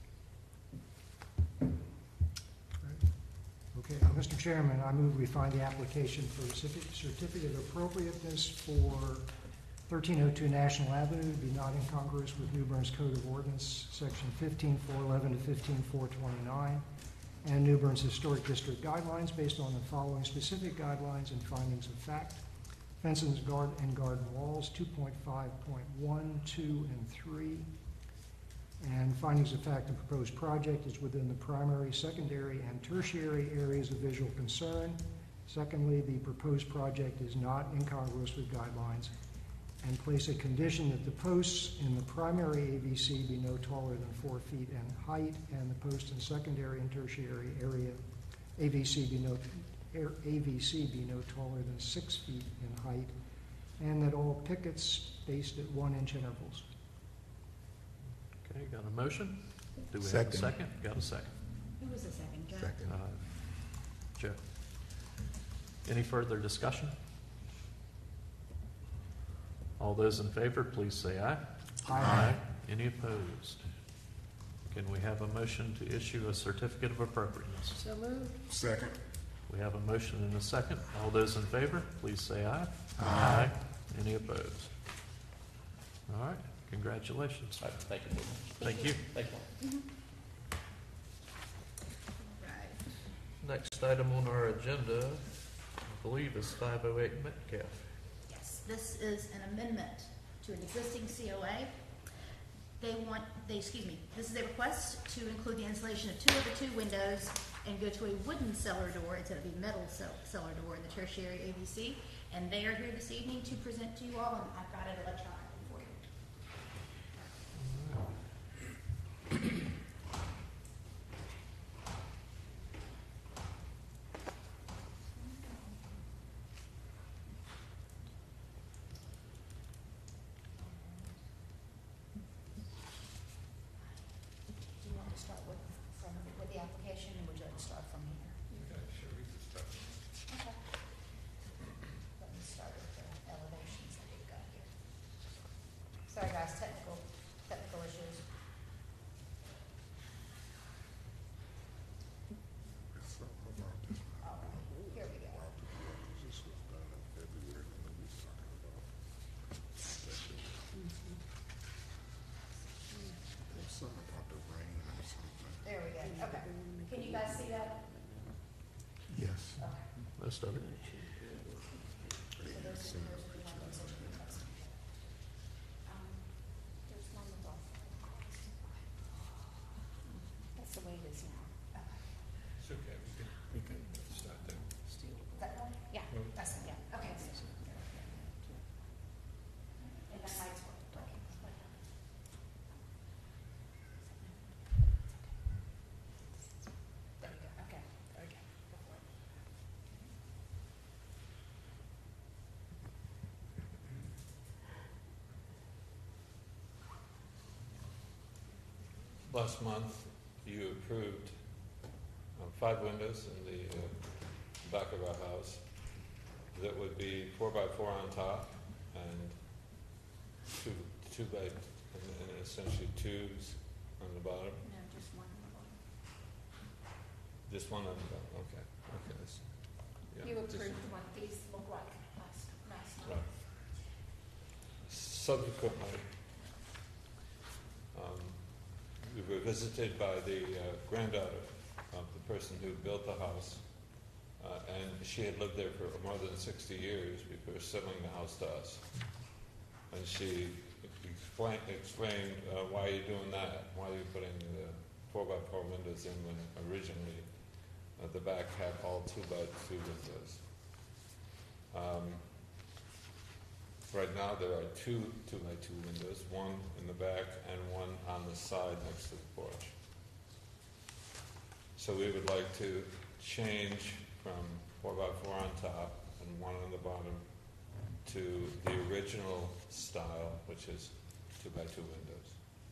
Okay, uh, Mister Chairman, I move we find the application for certificate certificate of appropriateness for thirteen oh two National Avenue to be not incongruous with New Bern's Code of Ordinance, section fifteen four eleven to fifteen four twenty-nine, and New Bern's Historic District guidelines based on the following specific guidelines and findings of fact. Fences, guard, and garden walls, two point five point one, two, and three. And findings of fact, the proposed project is within the primary, secondary, and tertiary areas of visual concern. Secondly, the proposed project is not incongruous with guidelines. And place a condition that the posts in the primary A V C be no taller than four feet in height, and the posts in secondary and tertiary area A V C be no A V C be no taller than six feet in height, and that all pickets spaced at one inch intervals. Okay, got a motion? Do we have a Second. second? Got a second. Who was the second, Jack? Second. Uh, Joe. Any further discussion? All those in favor, please say aye. Aye. Any opposed? Can we have a motion to issue a certificate of appropriateness? So moved. Second. We have a motion and a second. All those in favor, please say aye. Aye. Any opposed? All right, congratulations. All right, thank you. Thank you. Thank you. Right. Next item on our agenda, I believe, is five oh eight Metcalf. Yes, this is an amendment to an existing C O A. They want, they, excuse me, this is a request to include the installation of two of the two windows and go to a wooden cellar door instead of a metal cell, cellar door in the tertiary A B C. And they are here this evening to present to you all, and I've got it electronically for you. Do you want to start with, from, with the application, or would you like to start from here? Okay. Let me start with the elevations that we've got here. Sorry, guys, technical, technical issues. All right, here we go. There we go, okay. Can you guys see that? Yes. Okay. Most of it. So those are the first two ones that you can test. Um, there's one with all. That's the way it is now. Okay. It's okay, we can, we can start there. That one? Yeah, that's, yeah, okay. And that light's working. There we go, okay, very good. Go for it. Last month, you approved uh, five windows in the uh, back of our house that would be four by four on top and two, two by, and, and essentially twos on the bottom. No, just one. Just one on the bottom, okay, okay. that's- yeah, You just- approved what these look like last, last month. Right. Subsequently, um, we were visited by the uh, granddaughter of the person who built the house, uh, and she had lived there for more than sixty years before selling the house to us. And she explain, explained uh, why you're doing that, why you're putting the four by four windows in when originally uh, the back had all two by two windows. Um, right now there are two two by two windows, one in the back and one on the side next to the porch. So we would like to change from four by four on top and one on the bottom to the original style, which is two by two windows.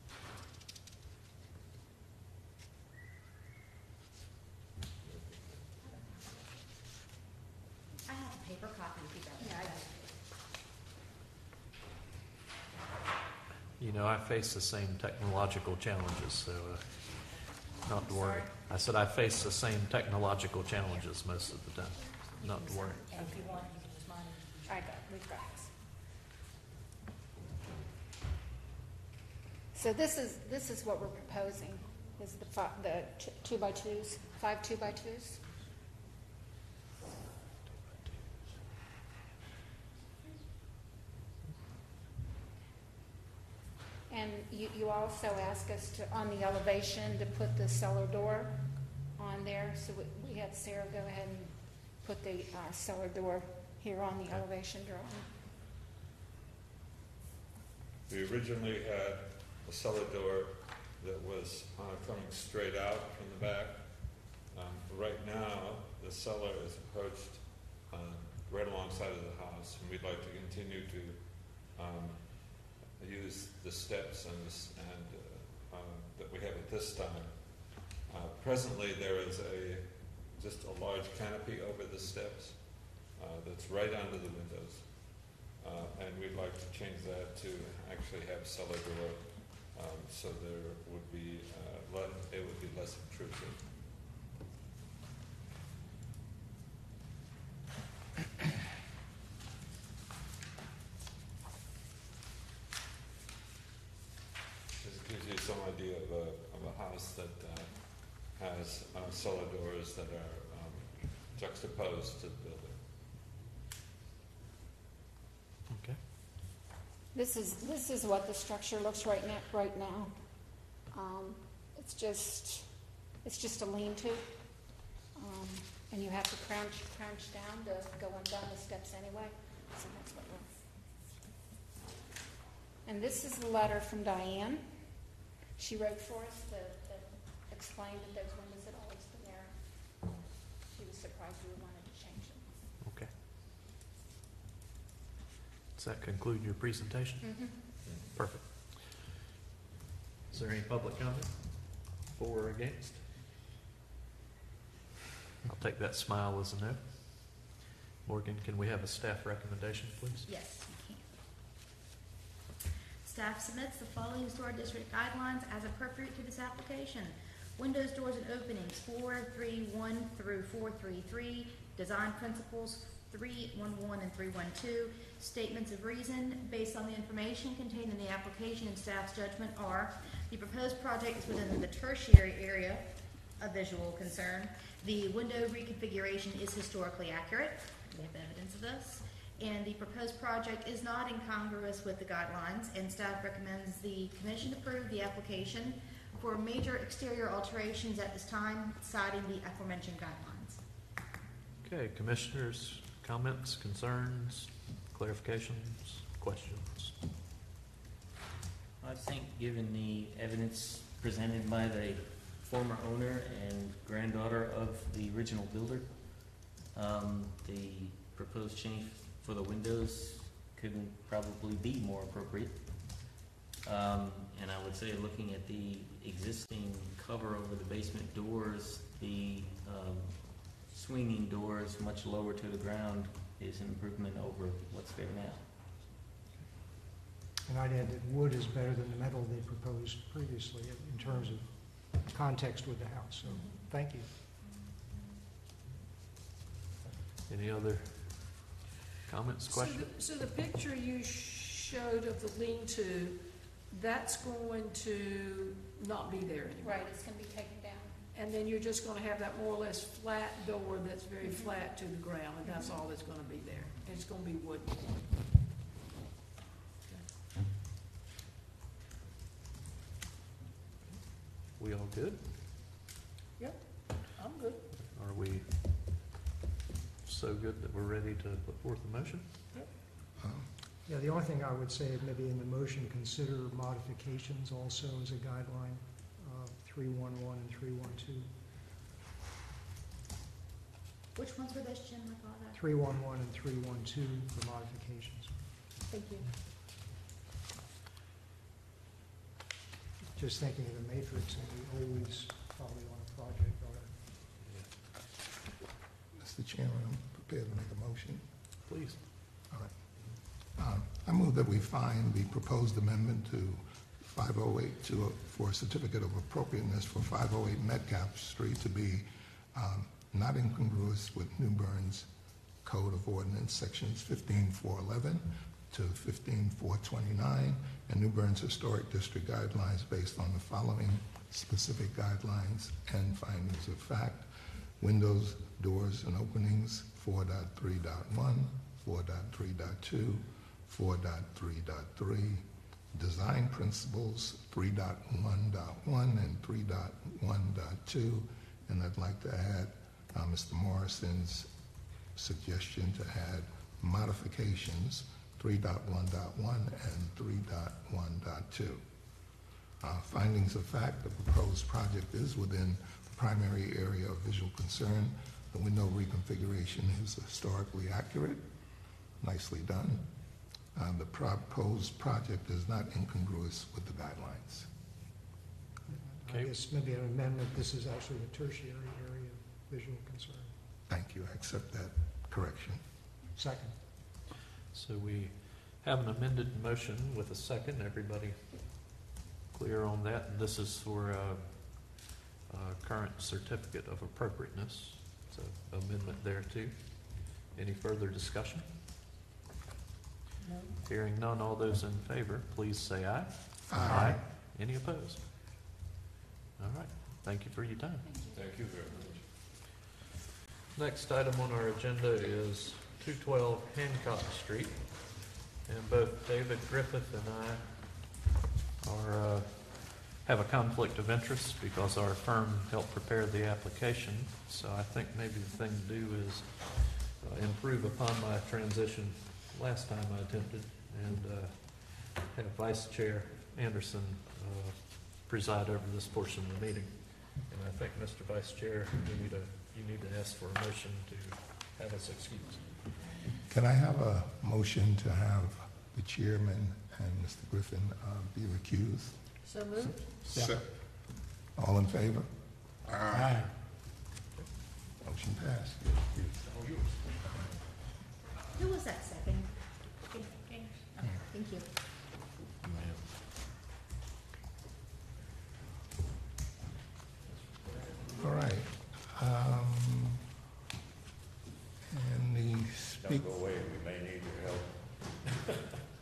I have a paper copy if you got it. You know, I face the same technological challenges, so uh, not to worry. Sorry? I said I face the same technological challenges most of the time. Not to worry. And if you want, you can use mine. I got, we've got this. So this is, this is what we're proposing, is the fi- the t- two by twos, five two by twos. And you, you also ask us to, on the elevation, to put the cellar door on there, so we, we had Sarah go ahead and put the uh, cellar door here on the elevation drawing. We originally had a cellar door that was uh, coming straight out from the back. Um, right now, the cellar is approached uh, right alongside of the house, and we'd like to continue to um, use the steps and, this, and uh, uh, that we have at this time. Uh, presently, there is a just a large canopy over the steps uh, that's right under the windows, uh, and we'd like to change that to actually have cellar door, um, so there would be uh, le- it would be less intrusive. This gives you some idea of a, of a house that uh, has uh, cellar doors that are um, juxtaposed to the building. Okay. This is, this is what the structure looks right now, right now. Um, it's just, it's just a lean-to. Um, and you have to crouch, crouch down to go on down the steps anyway. So that's what we're. And this is the letter from Diane. She wrote for us that, that explained that those windows had always been there. She was surprised we wanted to change them. Okay. Does that conclude your presentation? Mm-hmm. Perfect. Is there any public comment? For or against? I'll take that smile as a no. Morgan, can we have a staff recommendation, please? Yes, you can. Staff submits the following historic district guidelines as appropriate to this application. Windows, doors, and openings, four three one through four three three. Design principles, three one one and three one two. Statements of reason based on the information contained in the application and staff's judgment are: the proposed project is within the tertiary area of visual concern. The window reconfiguration is historically accurate. We have evidence of this. And the proposed project is not incongruous with the guidelines, and staff recommends the commission approve the application for major exterior alterations at this time, citing the aforementioned guidelines. Okay, commissioners, comments, concerns, clarifications, questions? I think, given the evidence presented by the former owner and granddaughter of the original builder, um, the proposed change for the windows couldn't probably be more appropriate. Um, and I would say, looking at the existing cover over the basement doors, the um, swinging doors much lower to the ground is an improvement over what's there now. And I'd add that wood is better than the metal they proposed previously in terms of context with the house. So, thank you. Any other comments, So questions? the, so the picture you showed of the lean-to, that's going to not be there anymore? Right, it's gonna be taken down. And then you're just gonna have that more or less flat door that's very flat to the ground, and that's all that's gonna be there. It's gonna be wooden. we all good? Yep, I'm good. Are we so good that we're ready to put forth a motion? Um, Yeah, the only thing I would say, maybe in the motion, consider modifications also as a guideline, uh, three one one and three one two. Which ones were those, Jim? I thought that. three one one and three one two for modifications. Thank you. Just thinking of the matrix, and we always probably on a project are. Mister Chairman, I'm prepared to make a motion. Please. All right. Um, I move that we find the proposed amendment to five oh eight to, for a certificate of appropriateness for five oh eight Metcalf Street to be um, not incongruous with New Bern's Code of Ordinance, sections fifteen four eleven to fifteen four twenty-nine, and New Bern's Historic District guidelines based on the following specific guidelines and findings of fact: windows, doors, and openings, four point three point one, four point three point two, four point three point three, design principles, three point one point one and three point one point two, and I'd like to add uh, Mister Morrison's suggestion to add modifications, three point one point one and three point one point two. Uh, findings of fact: the proposed project is within the primary area of visual concern. The window reconfiguration is historically accurate. Nicely done. Uh, the proposed project is not incongruous with the guidelines. I Okay. guess maybe an amendment, this is actually a tertiary area of visual concern. Thank you. I accept that correction. Second. So we have an amended motion with a second. Everybody clear on that? And this is for uh, uh, current certificate of appropriateness. So amendment there too. Any further discussion? No. Hearing none, all those in favor, please say aye. Aye. Any opposed? All right. Thank you for your time. Thank you very much. Next item on our agenda is two twelve Hancock Street. And both David Griffith and I are, uh, have a conflict of interest because our firm helped prepare the application. So I think maybe the thing to do is uh, improve upon my transition last time I attempted and uh, have Vice Chair Anderson uh, preside over this portion of the meeting. And I think, Mister Vice Chair, you need a, you need to ask for a motion to have us excused. Can I have a motion to have the chairman and Mister Griffin uh, be recused? So moved? Se- All in favor? Aye. Motion passed. Who was that second? Okay, thank you. All right. Um, and the speak. Don't go away, we may need your help.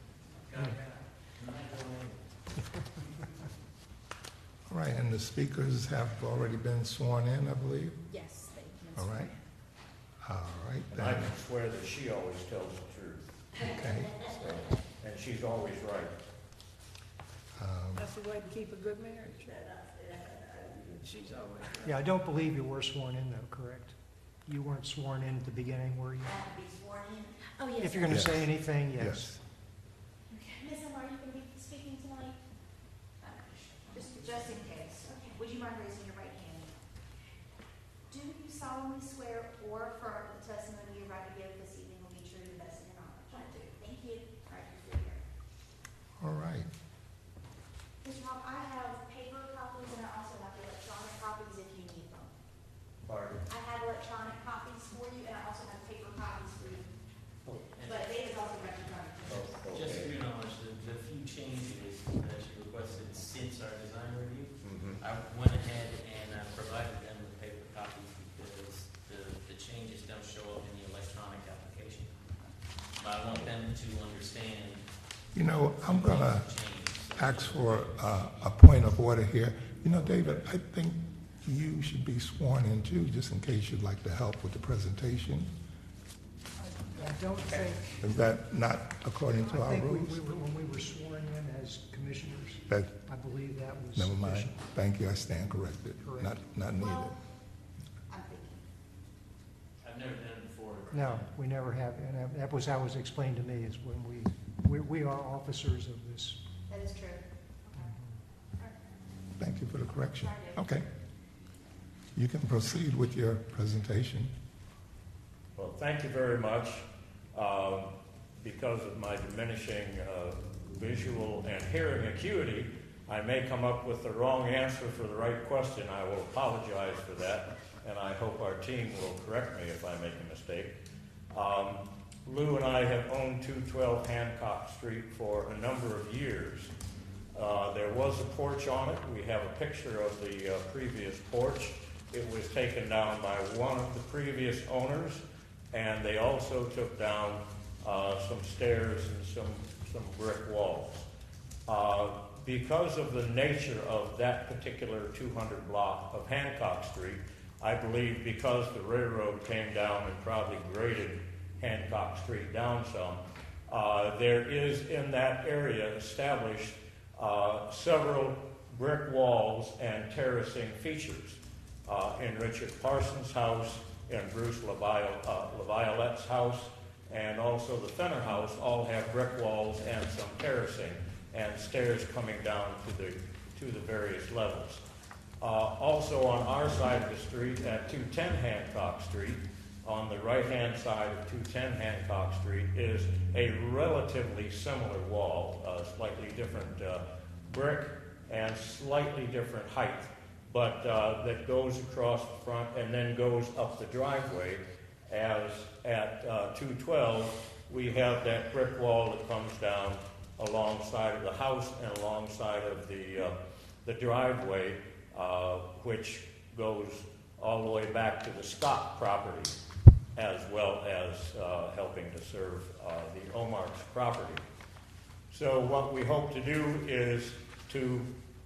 All right, and the speakers have already been sworn in, I believe. Yes, thank you. All right. All right, And I then. can swear that she always tells the truth, Okay. so, and she's always right. Um, That's the way to keep a good marriage. She's always right. Yeah, I don't believe you were sworn in though, correct? You weren't sworn in at the beginning, were you? I have to be sworn in. Oh, yes. If you're going to Yes. say anything, yes. yes. Miss Emma, are you going to be speaking tonight? Uh, Just, just in case. Okay. Would you mind raising your right hand? Do you solemnly swear or affirm that the testimony you're about to give this evening will be true to the best of your knowledge? I do. Thank you. All right, you're here. All right. Mister Hall, I have paper copies and I also have electronic copies if you need them. Pardon? I have electronic copies for you and I also have paper copies for you. And But David's also got electronic. Oh, just for okay. your knowledge, the, the few changes that you requested since our design review, Mhm. I went ahead and I provided them with paper copies because the, the changes don't show up in the electronic application. But I want them to understand. You know, I'm going to the change. ask for uh, a point of order here. You know, David, I think you should be sworn in too, just in case you'd like to help with the presentation. I don't think, Is that not according to I our think we, rules? we were, when we were sworn in as commissioners, That, I believe that was never mind. sufficient. Thank you, I stand corrected. Correct. Not, not needed. Well, I'm thinking. I've never done it before. No, we never have, and that- that was how it was explained to me, is when we, we, we are officers of this. That is true. Thank you for the correction. I do. Okay. You can proceed with your presentation. Well, thank you very much. Um, because of my diminishing uh, visual and hearing acuity, I may come up with the wrong answer for the right question. I will apologize for that, and I hope our team will correct me if I make a mistake. Um, Lou and I have owned two twelve Hancock Street for a number of years. Uh, there was a porch on it. We have a picture of the uh, previous porch. It was taken down by one of the previous owners, and they also took down uh, some stairs and some, some brick walls. Uh, because of the nature of that particular two hundred block of Hancock Street, I believe because the railroad came down and probably graded Hancock Street down some, uh, there is in that area established uh, several brick walls and terracing features. Uh, in Richard Parsons' house, in Bruce LaViol- uh, LaViolette's house, and also the Fenner house, all have brick walls and some terracing and stairs coming down to the to the various levels. Uh, also on our side of the street at two ten Hancock Street, on the right-hand side of two ten Hancock Street, is a relatively similar wall, uh, slightly different uh, brick and slightly different height, but uh, that goes across the front and then goes up the driveway. As at uh, two twelve, we have that brick wall that comes down alongside of the house and alongside of the, uh, the driveway, uh, which goes all the way back to the Scott property, as well as uh, helping to serve uh, the Omark's property. So what we hope to do is to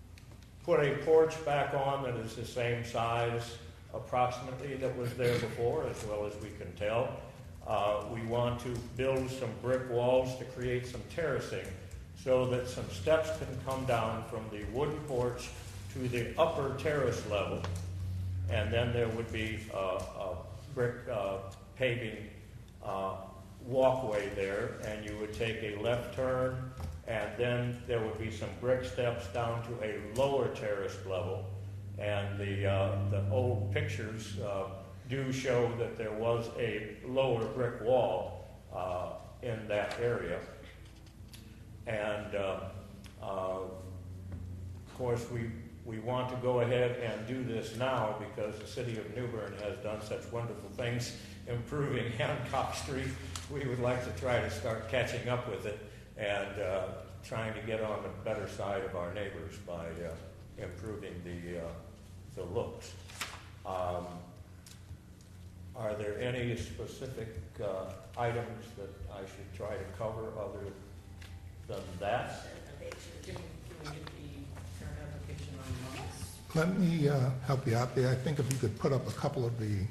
put a porch back on that is the same size approximately that was there before, as well as we can tell. Uh, we want to build some brick walls to create some terracing so that some steps can come down from the wooden porch to the upper terrace level, and then there would be uh, a brick uh, paving uh, walkway there, and you would take a left turn, and then there would be some brick steps down to a lower terrace level. And the, uh, the old pictures uh, do show that there was a lower brick wall uh, in that area. And uh, uh, of course, we, we want to go ahead and do this now because the city of New Bern has done such wonderful things improving Hancock Street. We would like to try to start catching up with it and uh, trying to get on the better side of our neighbors by uh, improving the, uh, the looks. Um, are there any specific uh, items that I should try to cover other than that? Can, can we get the current application on the notes? Let me uh, help you out there. I think if you could put up a couple of the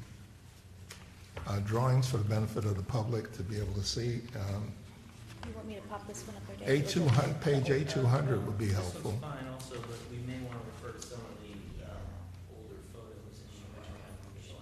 uh, drawings for the benefit of the public to be able to see. Um, You want me to pop this one up there? Dave? A two hundred, page A two hundred would be helpful. This one's fine also, but we may want to refer to some of the uh, older photos in the original application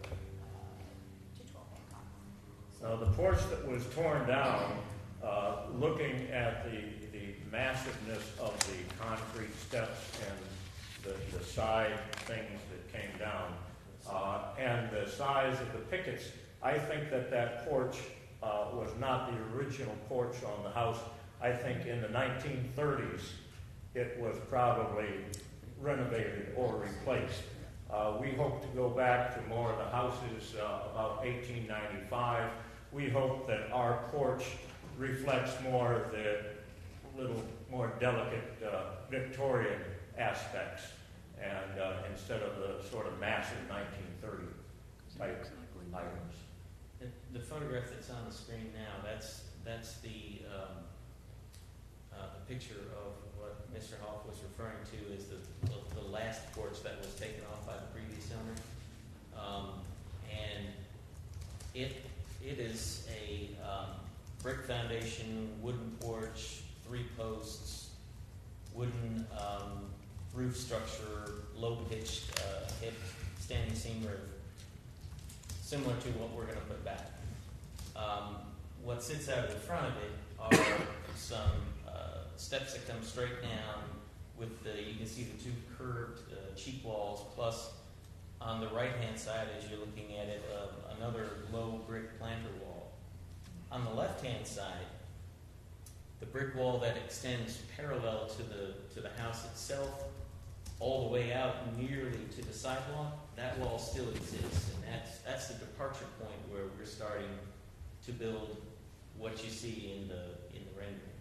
too. Now, the porch that was torn down, uh, looking at the, the massiveness of the concrete steps and the, the side things that came down, uh, and the size of the pickets, I think that that porch uh, was not the original porch on the house. I think in the nineteen thirties, it was probably renovated or replaced. Uh, we hope to go back to more of the houses uh, about eighteen ninety-five. We hope that our porch reflects more of the little more delicate uh, Victorian aspects, and uh, instead of the sort of massive nineteen thirty type items. The, the photograph that's on the screen now, that's that's the um, uh, the picture of what Mister Hoff was referring to is the, the the last porch that was taken off by the previous owner, um, and it It is a um, brick foundation, wooden porch, three posts, wooden um, roof structure, low-pitched uh, hip standing seam roof, similar to what we're going to put back. Um, what sits out of the front of it are some uh, steps that come straight down with the, you can see the two curved uh, cheek walls, plus on the right-hand side, as you're looking at it, uh, another low brick planter wall. On the left-hand side, the brick wall that extends parallel to the to the house itself, all the way out nearly to the sidewalk, that wall still exists, and that's that's the departure point where we're starting to build what you see in the in the rendering.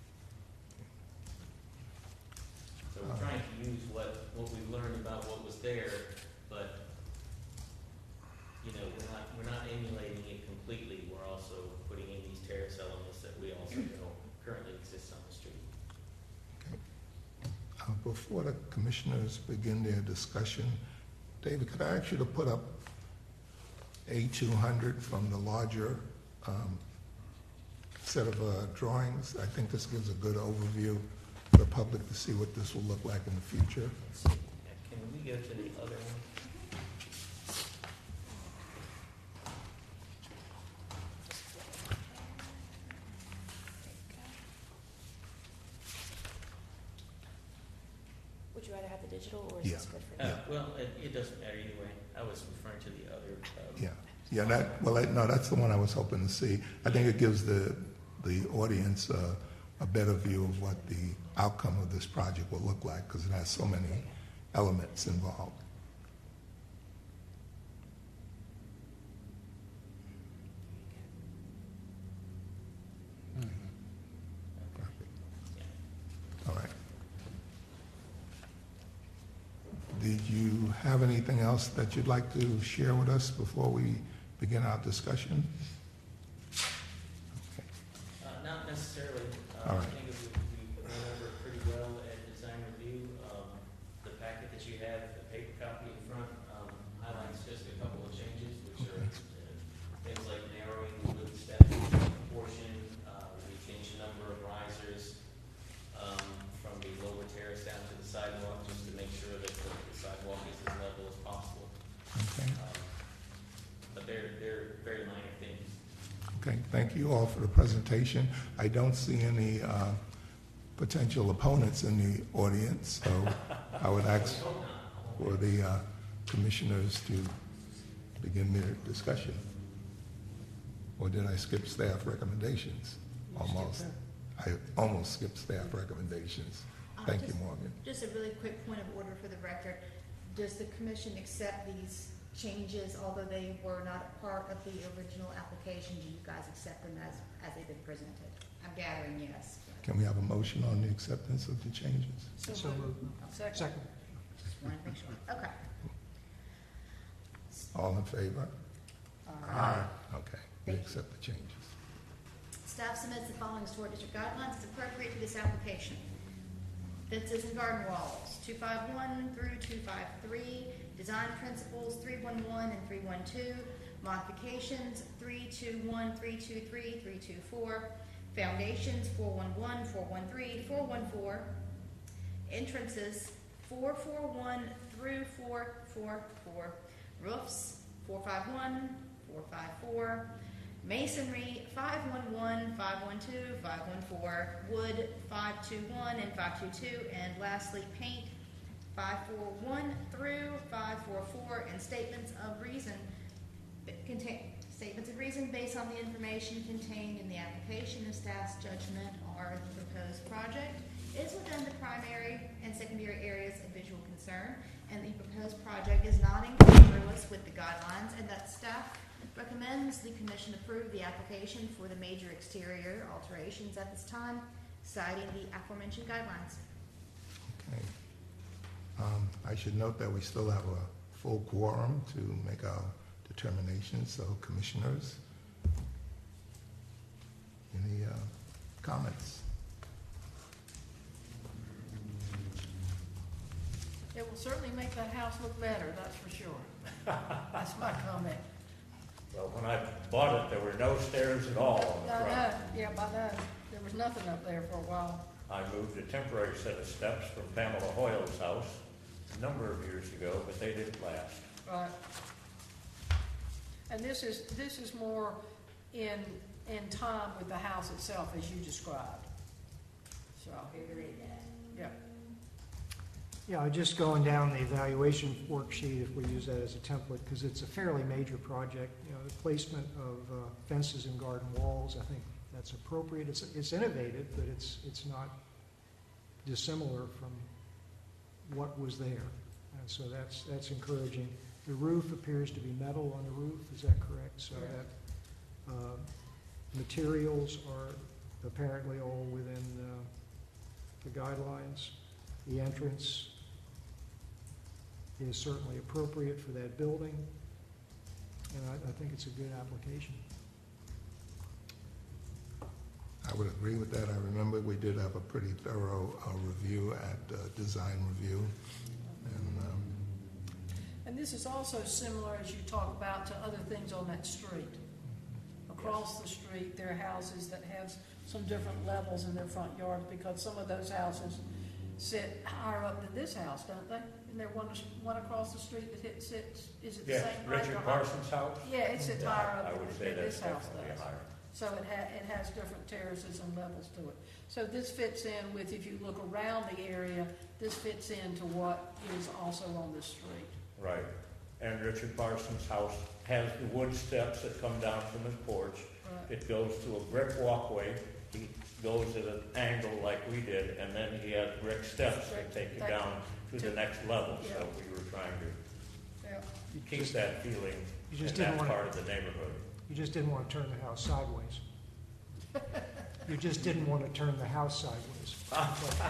So we're trying to use what what we've learned about what was there, but you know we're not we're not emulating it completely. We're also putting in these terrace elements that we also know currently exist on the street. Uh, Before the commissioners begin their discussion, David, could I ask you to put up A two hundred from the larger um, set of uh, drawings? I think this gives a good overview for the public to see what this will look like in the future. Can we go to the other one? Would you rather have the digital, or is Yeah. this good for Uh, you? well, it, it doesn't matter either way. I was referring to the other. Um, Yeah, yeah. That well, that, no, that's the one I was hoping to see. I think it gives the the audience uh, a better view of what the outcome of this project will look like, because it has so many elements involved. Perfect. All right. Did you have anything else that you'd like to share with us before we begin our discussion? Okay. Uh, not necessarily. All Uh, right. I think we, we went over it pretty well at design review. Um, the packet that you have, the paper copy in front, um, highlights just a couple of changes, which are uh, things like narrowing the wood step portion. Uh, we changed the number of risers um, from the lower terrace down to the sidewalk, just to make sure that the, the sidewalk is as level as possible. Okay. Um, but they're they're very minor things. Okay, thank you all for the presentation. I don't see any uh, potential opponents in the audience, so I would ask for the uh, commissioners to begin their discussion. Or did I skip staff recommendations? Almost. I almost skipped staff recommendations. Uh, Thank you, just- Morgan. Just a really quick point of order for the record. Does the commission accept these changes, although they were not a part of the original application? Do you guys accept them as, as they've been presented? I'm gathering yes. Can we have a motion on the acceptance of the changes? So moved. Second. Second. Just wanted to make sure. Okay. All in favor? Aye. Okay, we Thank you. accept the changes. Staff submits the following historic district guidelines as appropriate to this application. Fences and garden walls, two five one through two five three. Design principles, three one one and three one two. Modifications, three two one, three two three, three two four. Foundations, four one one, four one three, four one four. Entrances, four four one through four four four. Roofs, four five one, four five four. Masonry, five one one, five one two, five one four. Wood, five two one and five two two. And lastly, paint, five four one through five four four. And statements of reason contain statements of reason based on the information contained in the application and staff's judgment are the proposed project is within the primary and secondary areas of visual concern, and the proposed project is not incongruous with the guidelines, and that staff recommends the commission approve the application for the major exterior alterations at this time, citing the aforementioned guidelines. Okay. Um, I should note that we still have a full quorum to make our determination, so commissioners, any uh, comments? It will certainly make that house look better, that's for sure. That's my comment. Well, when I bought it, there were no stairs at all on the I front. know, yeah, I know. There was nothing up there for a while. I moved a temporary set of steps from Pamela Hoyle's house a number of years ago, but they didn't last. Right. And this is, this is more in, in time with the house itself as you described. So, yeah. Yeah, just going down the evaluation worksheet, if we use that as a template, because it's a fairly major project. You know, the placement of uh, fences and garden walls, I think that's appropriate. It's, it's innovative, but it's, it's not dissimilar from what was there. And so that's, that's encouraging. The roof appears to be metal on the roof, is that correct? So that uh, materials are apparently all within uh, the guidelines. The entrance is certainly appropriate for that building, and I, I think it's a good application. I would agree with that. I remember we did have a pretty thorough uh, review at uh, design review. And, um, And this is also similar, as you talk about, to other things on that street. Across the street, there are houses that have some different levels in their front yards, because some of those houses sit higher up than this house, don't they? And there one, one across the street that hit, sits, is it the Yes, same height? Richard or higher? Parsons' house? Yeah, it sits Yeah, higher I up would than, say than that's this house definitely does. higher. So it ha, it has different terraces and levels to it. So this fits in with, if you look around the area, this fits into what is also on this street. Right. And Richard Parsons' house has the wood steps that come down from his porch. Right. It goes to a brick walkway. He goes at an angle like we did, and then he has brick steps that take you Thank down to the next level. Yeah. So we were trying to Yeah. keep that feeling You in just didn't that want part to, of the neighborhood. you just didn't want to turn the house sideways. You just didn't want to turn the house sideways. I,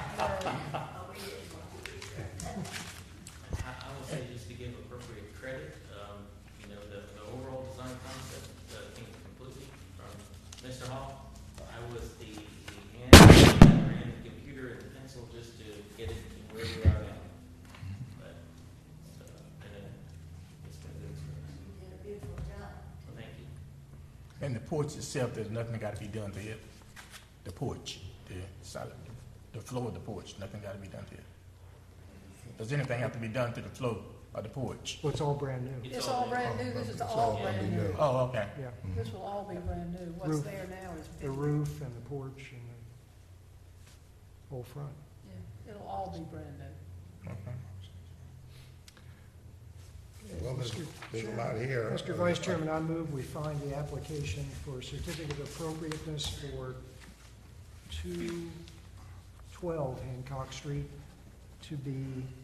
I will say, just to give appropriate credit, um, you know, the, the overall design concept uh, came completely from Mister Hall. I was the, the hand and the computer and the pencil just to get it to where we are now. But it's, uh, been a, it's been a good experience. You did a beautiful job. Well, thank you. And the porch itself, there's nothing got to be done to it. The porch, the solid, the floor of the porch, nothing got to be done to it. Does anything have to be done to the floor of the porch? Well, it's all brand new. It's all brand new, this is It's all all brand brand new. new. Oh, okay. Yeah, This will all be brand new. What's Roof. there now is. the roof and the porch and the whole front. Yeah, it'll all be brand new. Okay. Well, there's, Mister there's a Chairman- lot here. Mister Uh, Vice Chairman, I move we find the application for certificate of appropriateness for two twelve Hancock Street to be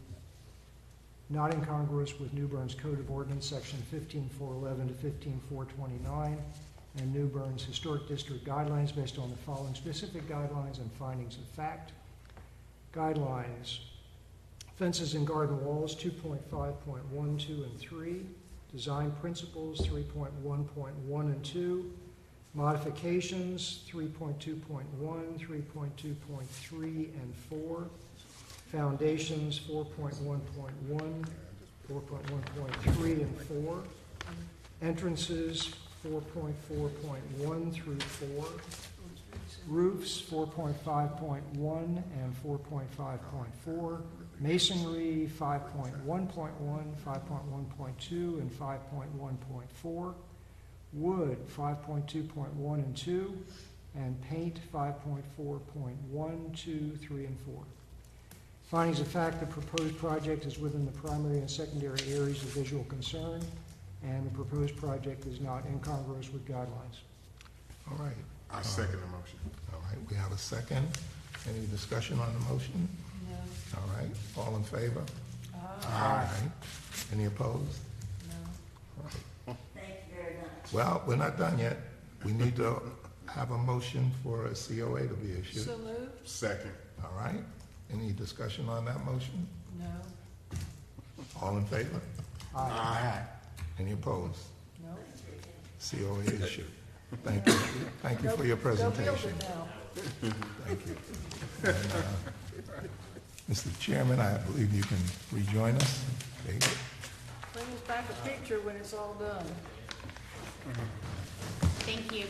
not incongruous with New Bern's Code of Ordinance, section fifteen four eleven to fifteen four twenty-nine, and New Bern's Historic District guidelines based on the following specific guidelines and findings of fact. Guidelines: fences and garden walls, two point five point one, two, and three. Design principles, three point one point one and two. Modifications, three point two point one, three point two point three, and four. Foundations, four point one point one, four point one point three, and four. Entrances, four point four point one through four. Roofs, four point five point one and four point five point four. Masonry, five point one point one, five point one point two, and five point one point four. Wood, five point two point one and two, and paint, five point four point one, two, three, and four. Findings of fact: the proposed project is within the primary and secondary areas of visual concern, and the proposed project is not incongruous with guidelines. All right. I second the motion. All right, we have a second. Any discussion on the motion? No. All right, all in favor? Uh, Aye. Any opposed? no. All right. Thank you very much. Well, we're not done yet. We need to have a motion for a C O A to be issued. So moved? Second. All right, any discussion on that motion? No. All in favor? Aye. Any opposed? No. C O A issued. Thank you. Thank you for your Go build presentation. it now. Thank you. And, uh, Mister Chairman, I believe you can rejoin us. David. Bring us back a picture when it's all done. Thank Thank you.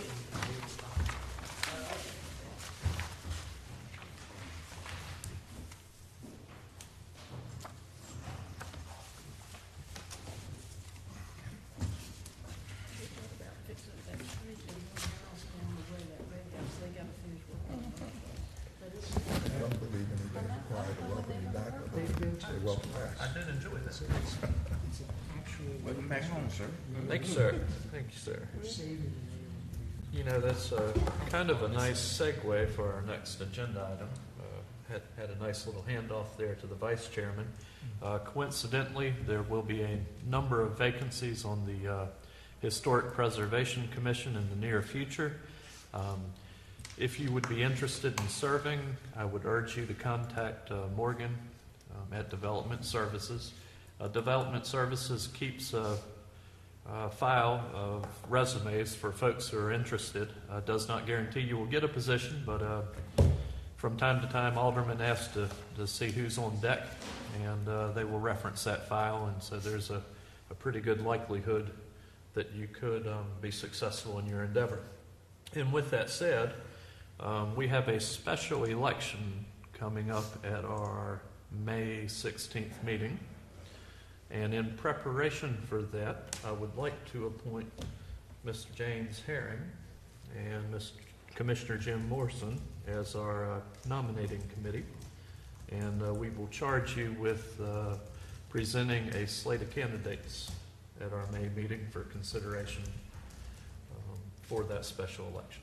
I don't believe anybody required to welcome you back. but They've been to- They welcome back. I did enjoy that. It's an actual. Welcome back home, sir. Thank you, sir. Thank you, sir. Saving the You know, that's uh, kind of a nice segue for our next agenda item. Uh, Had had a nice little handoff there to the vice chairman. Uh, Coincidentally, there will be a number of vacancies on the uh, Historic Preservation Commission in the near future. Um, If you would be interested in serving, I would urge you to contact uh, Morgan um, at Development Services. Uh, Development Services keeps a, a file of resumes for folks who are interested. Uh, does not guarantee you will get a position, but uh, from time to time, aldermen ask to, to see who's on deck, and uh, they will reference that file, and so there's a, a pretty good likelihood that you could um, be successful in your endeavor. And with that said, Um, we have a special election coming up at our May sixteenth meeting. And in preparation for that, I would like to appoint Mister James Herring and Mister Commissioner Jim Morrison as our uh, nominating committee. And uh, we will charge you with uh, presenting a slate of candidates at our May meeting for consideration um, for that special election.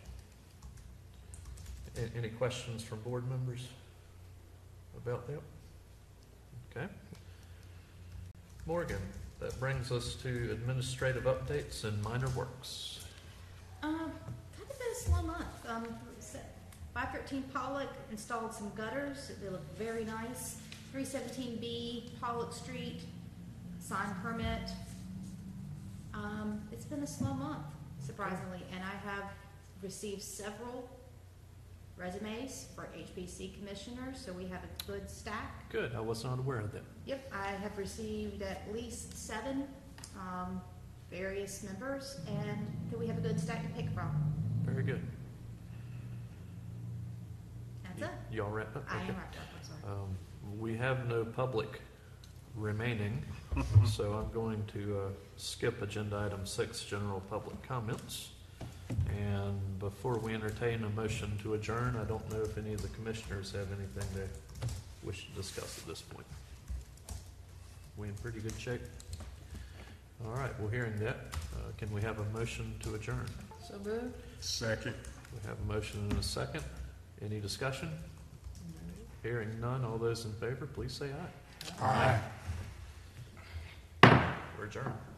A- Any questions from board members about that? Okay. Morgan, that brings us to administrative updates and minor works. Um, kind of been a slow month. Um, five thirteen Pollock installed some gutters. They look very nice. three seventeen B Pollock Street, sign permit. Um, it's been a slow month, surprisingly, and I have received several resumes for H B C commissioners, so we have a good stack. Good, I was not aware of that. Yep, I have received at least seven, um, various members, and that we have a good stack to pick from. Very good. That's it. You all wrapped up? I am Okay. wrapped up, I'm sorry. Um, we have no public remaining, so I'm going to uh, skip agenda item six, general public comments. And before we entertain a motion to adjourn, I don't know if any of the commissioners have anything they wish to discuss at this point. We in pretty good shape? All right, well, hearing that, uh, can we have a motion to adjourn? So moved. Second. We have a motion and a second. Any discussion? Hearing none, all those in favor, please say aye. Aye. We're adjourned.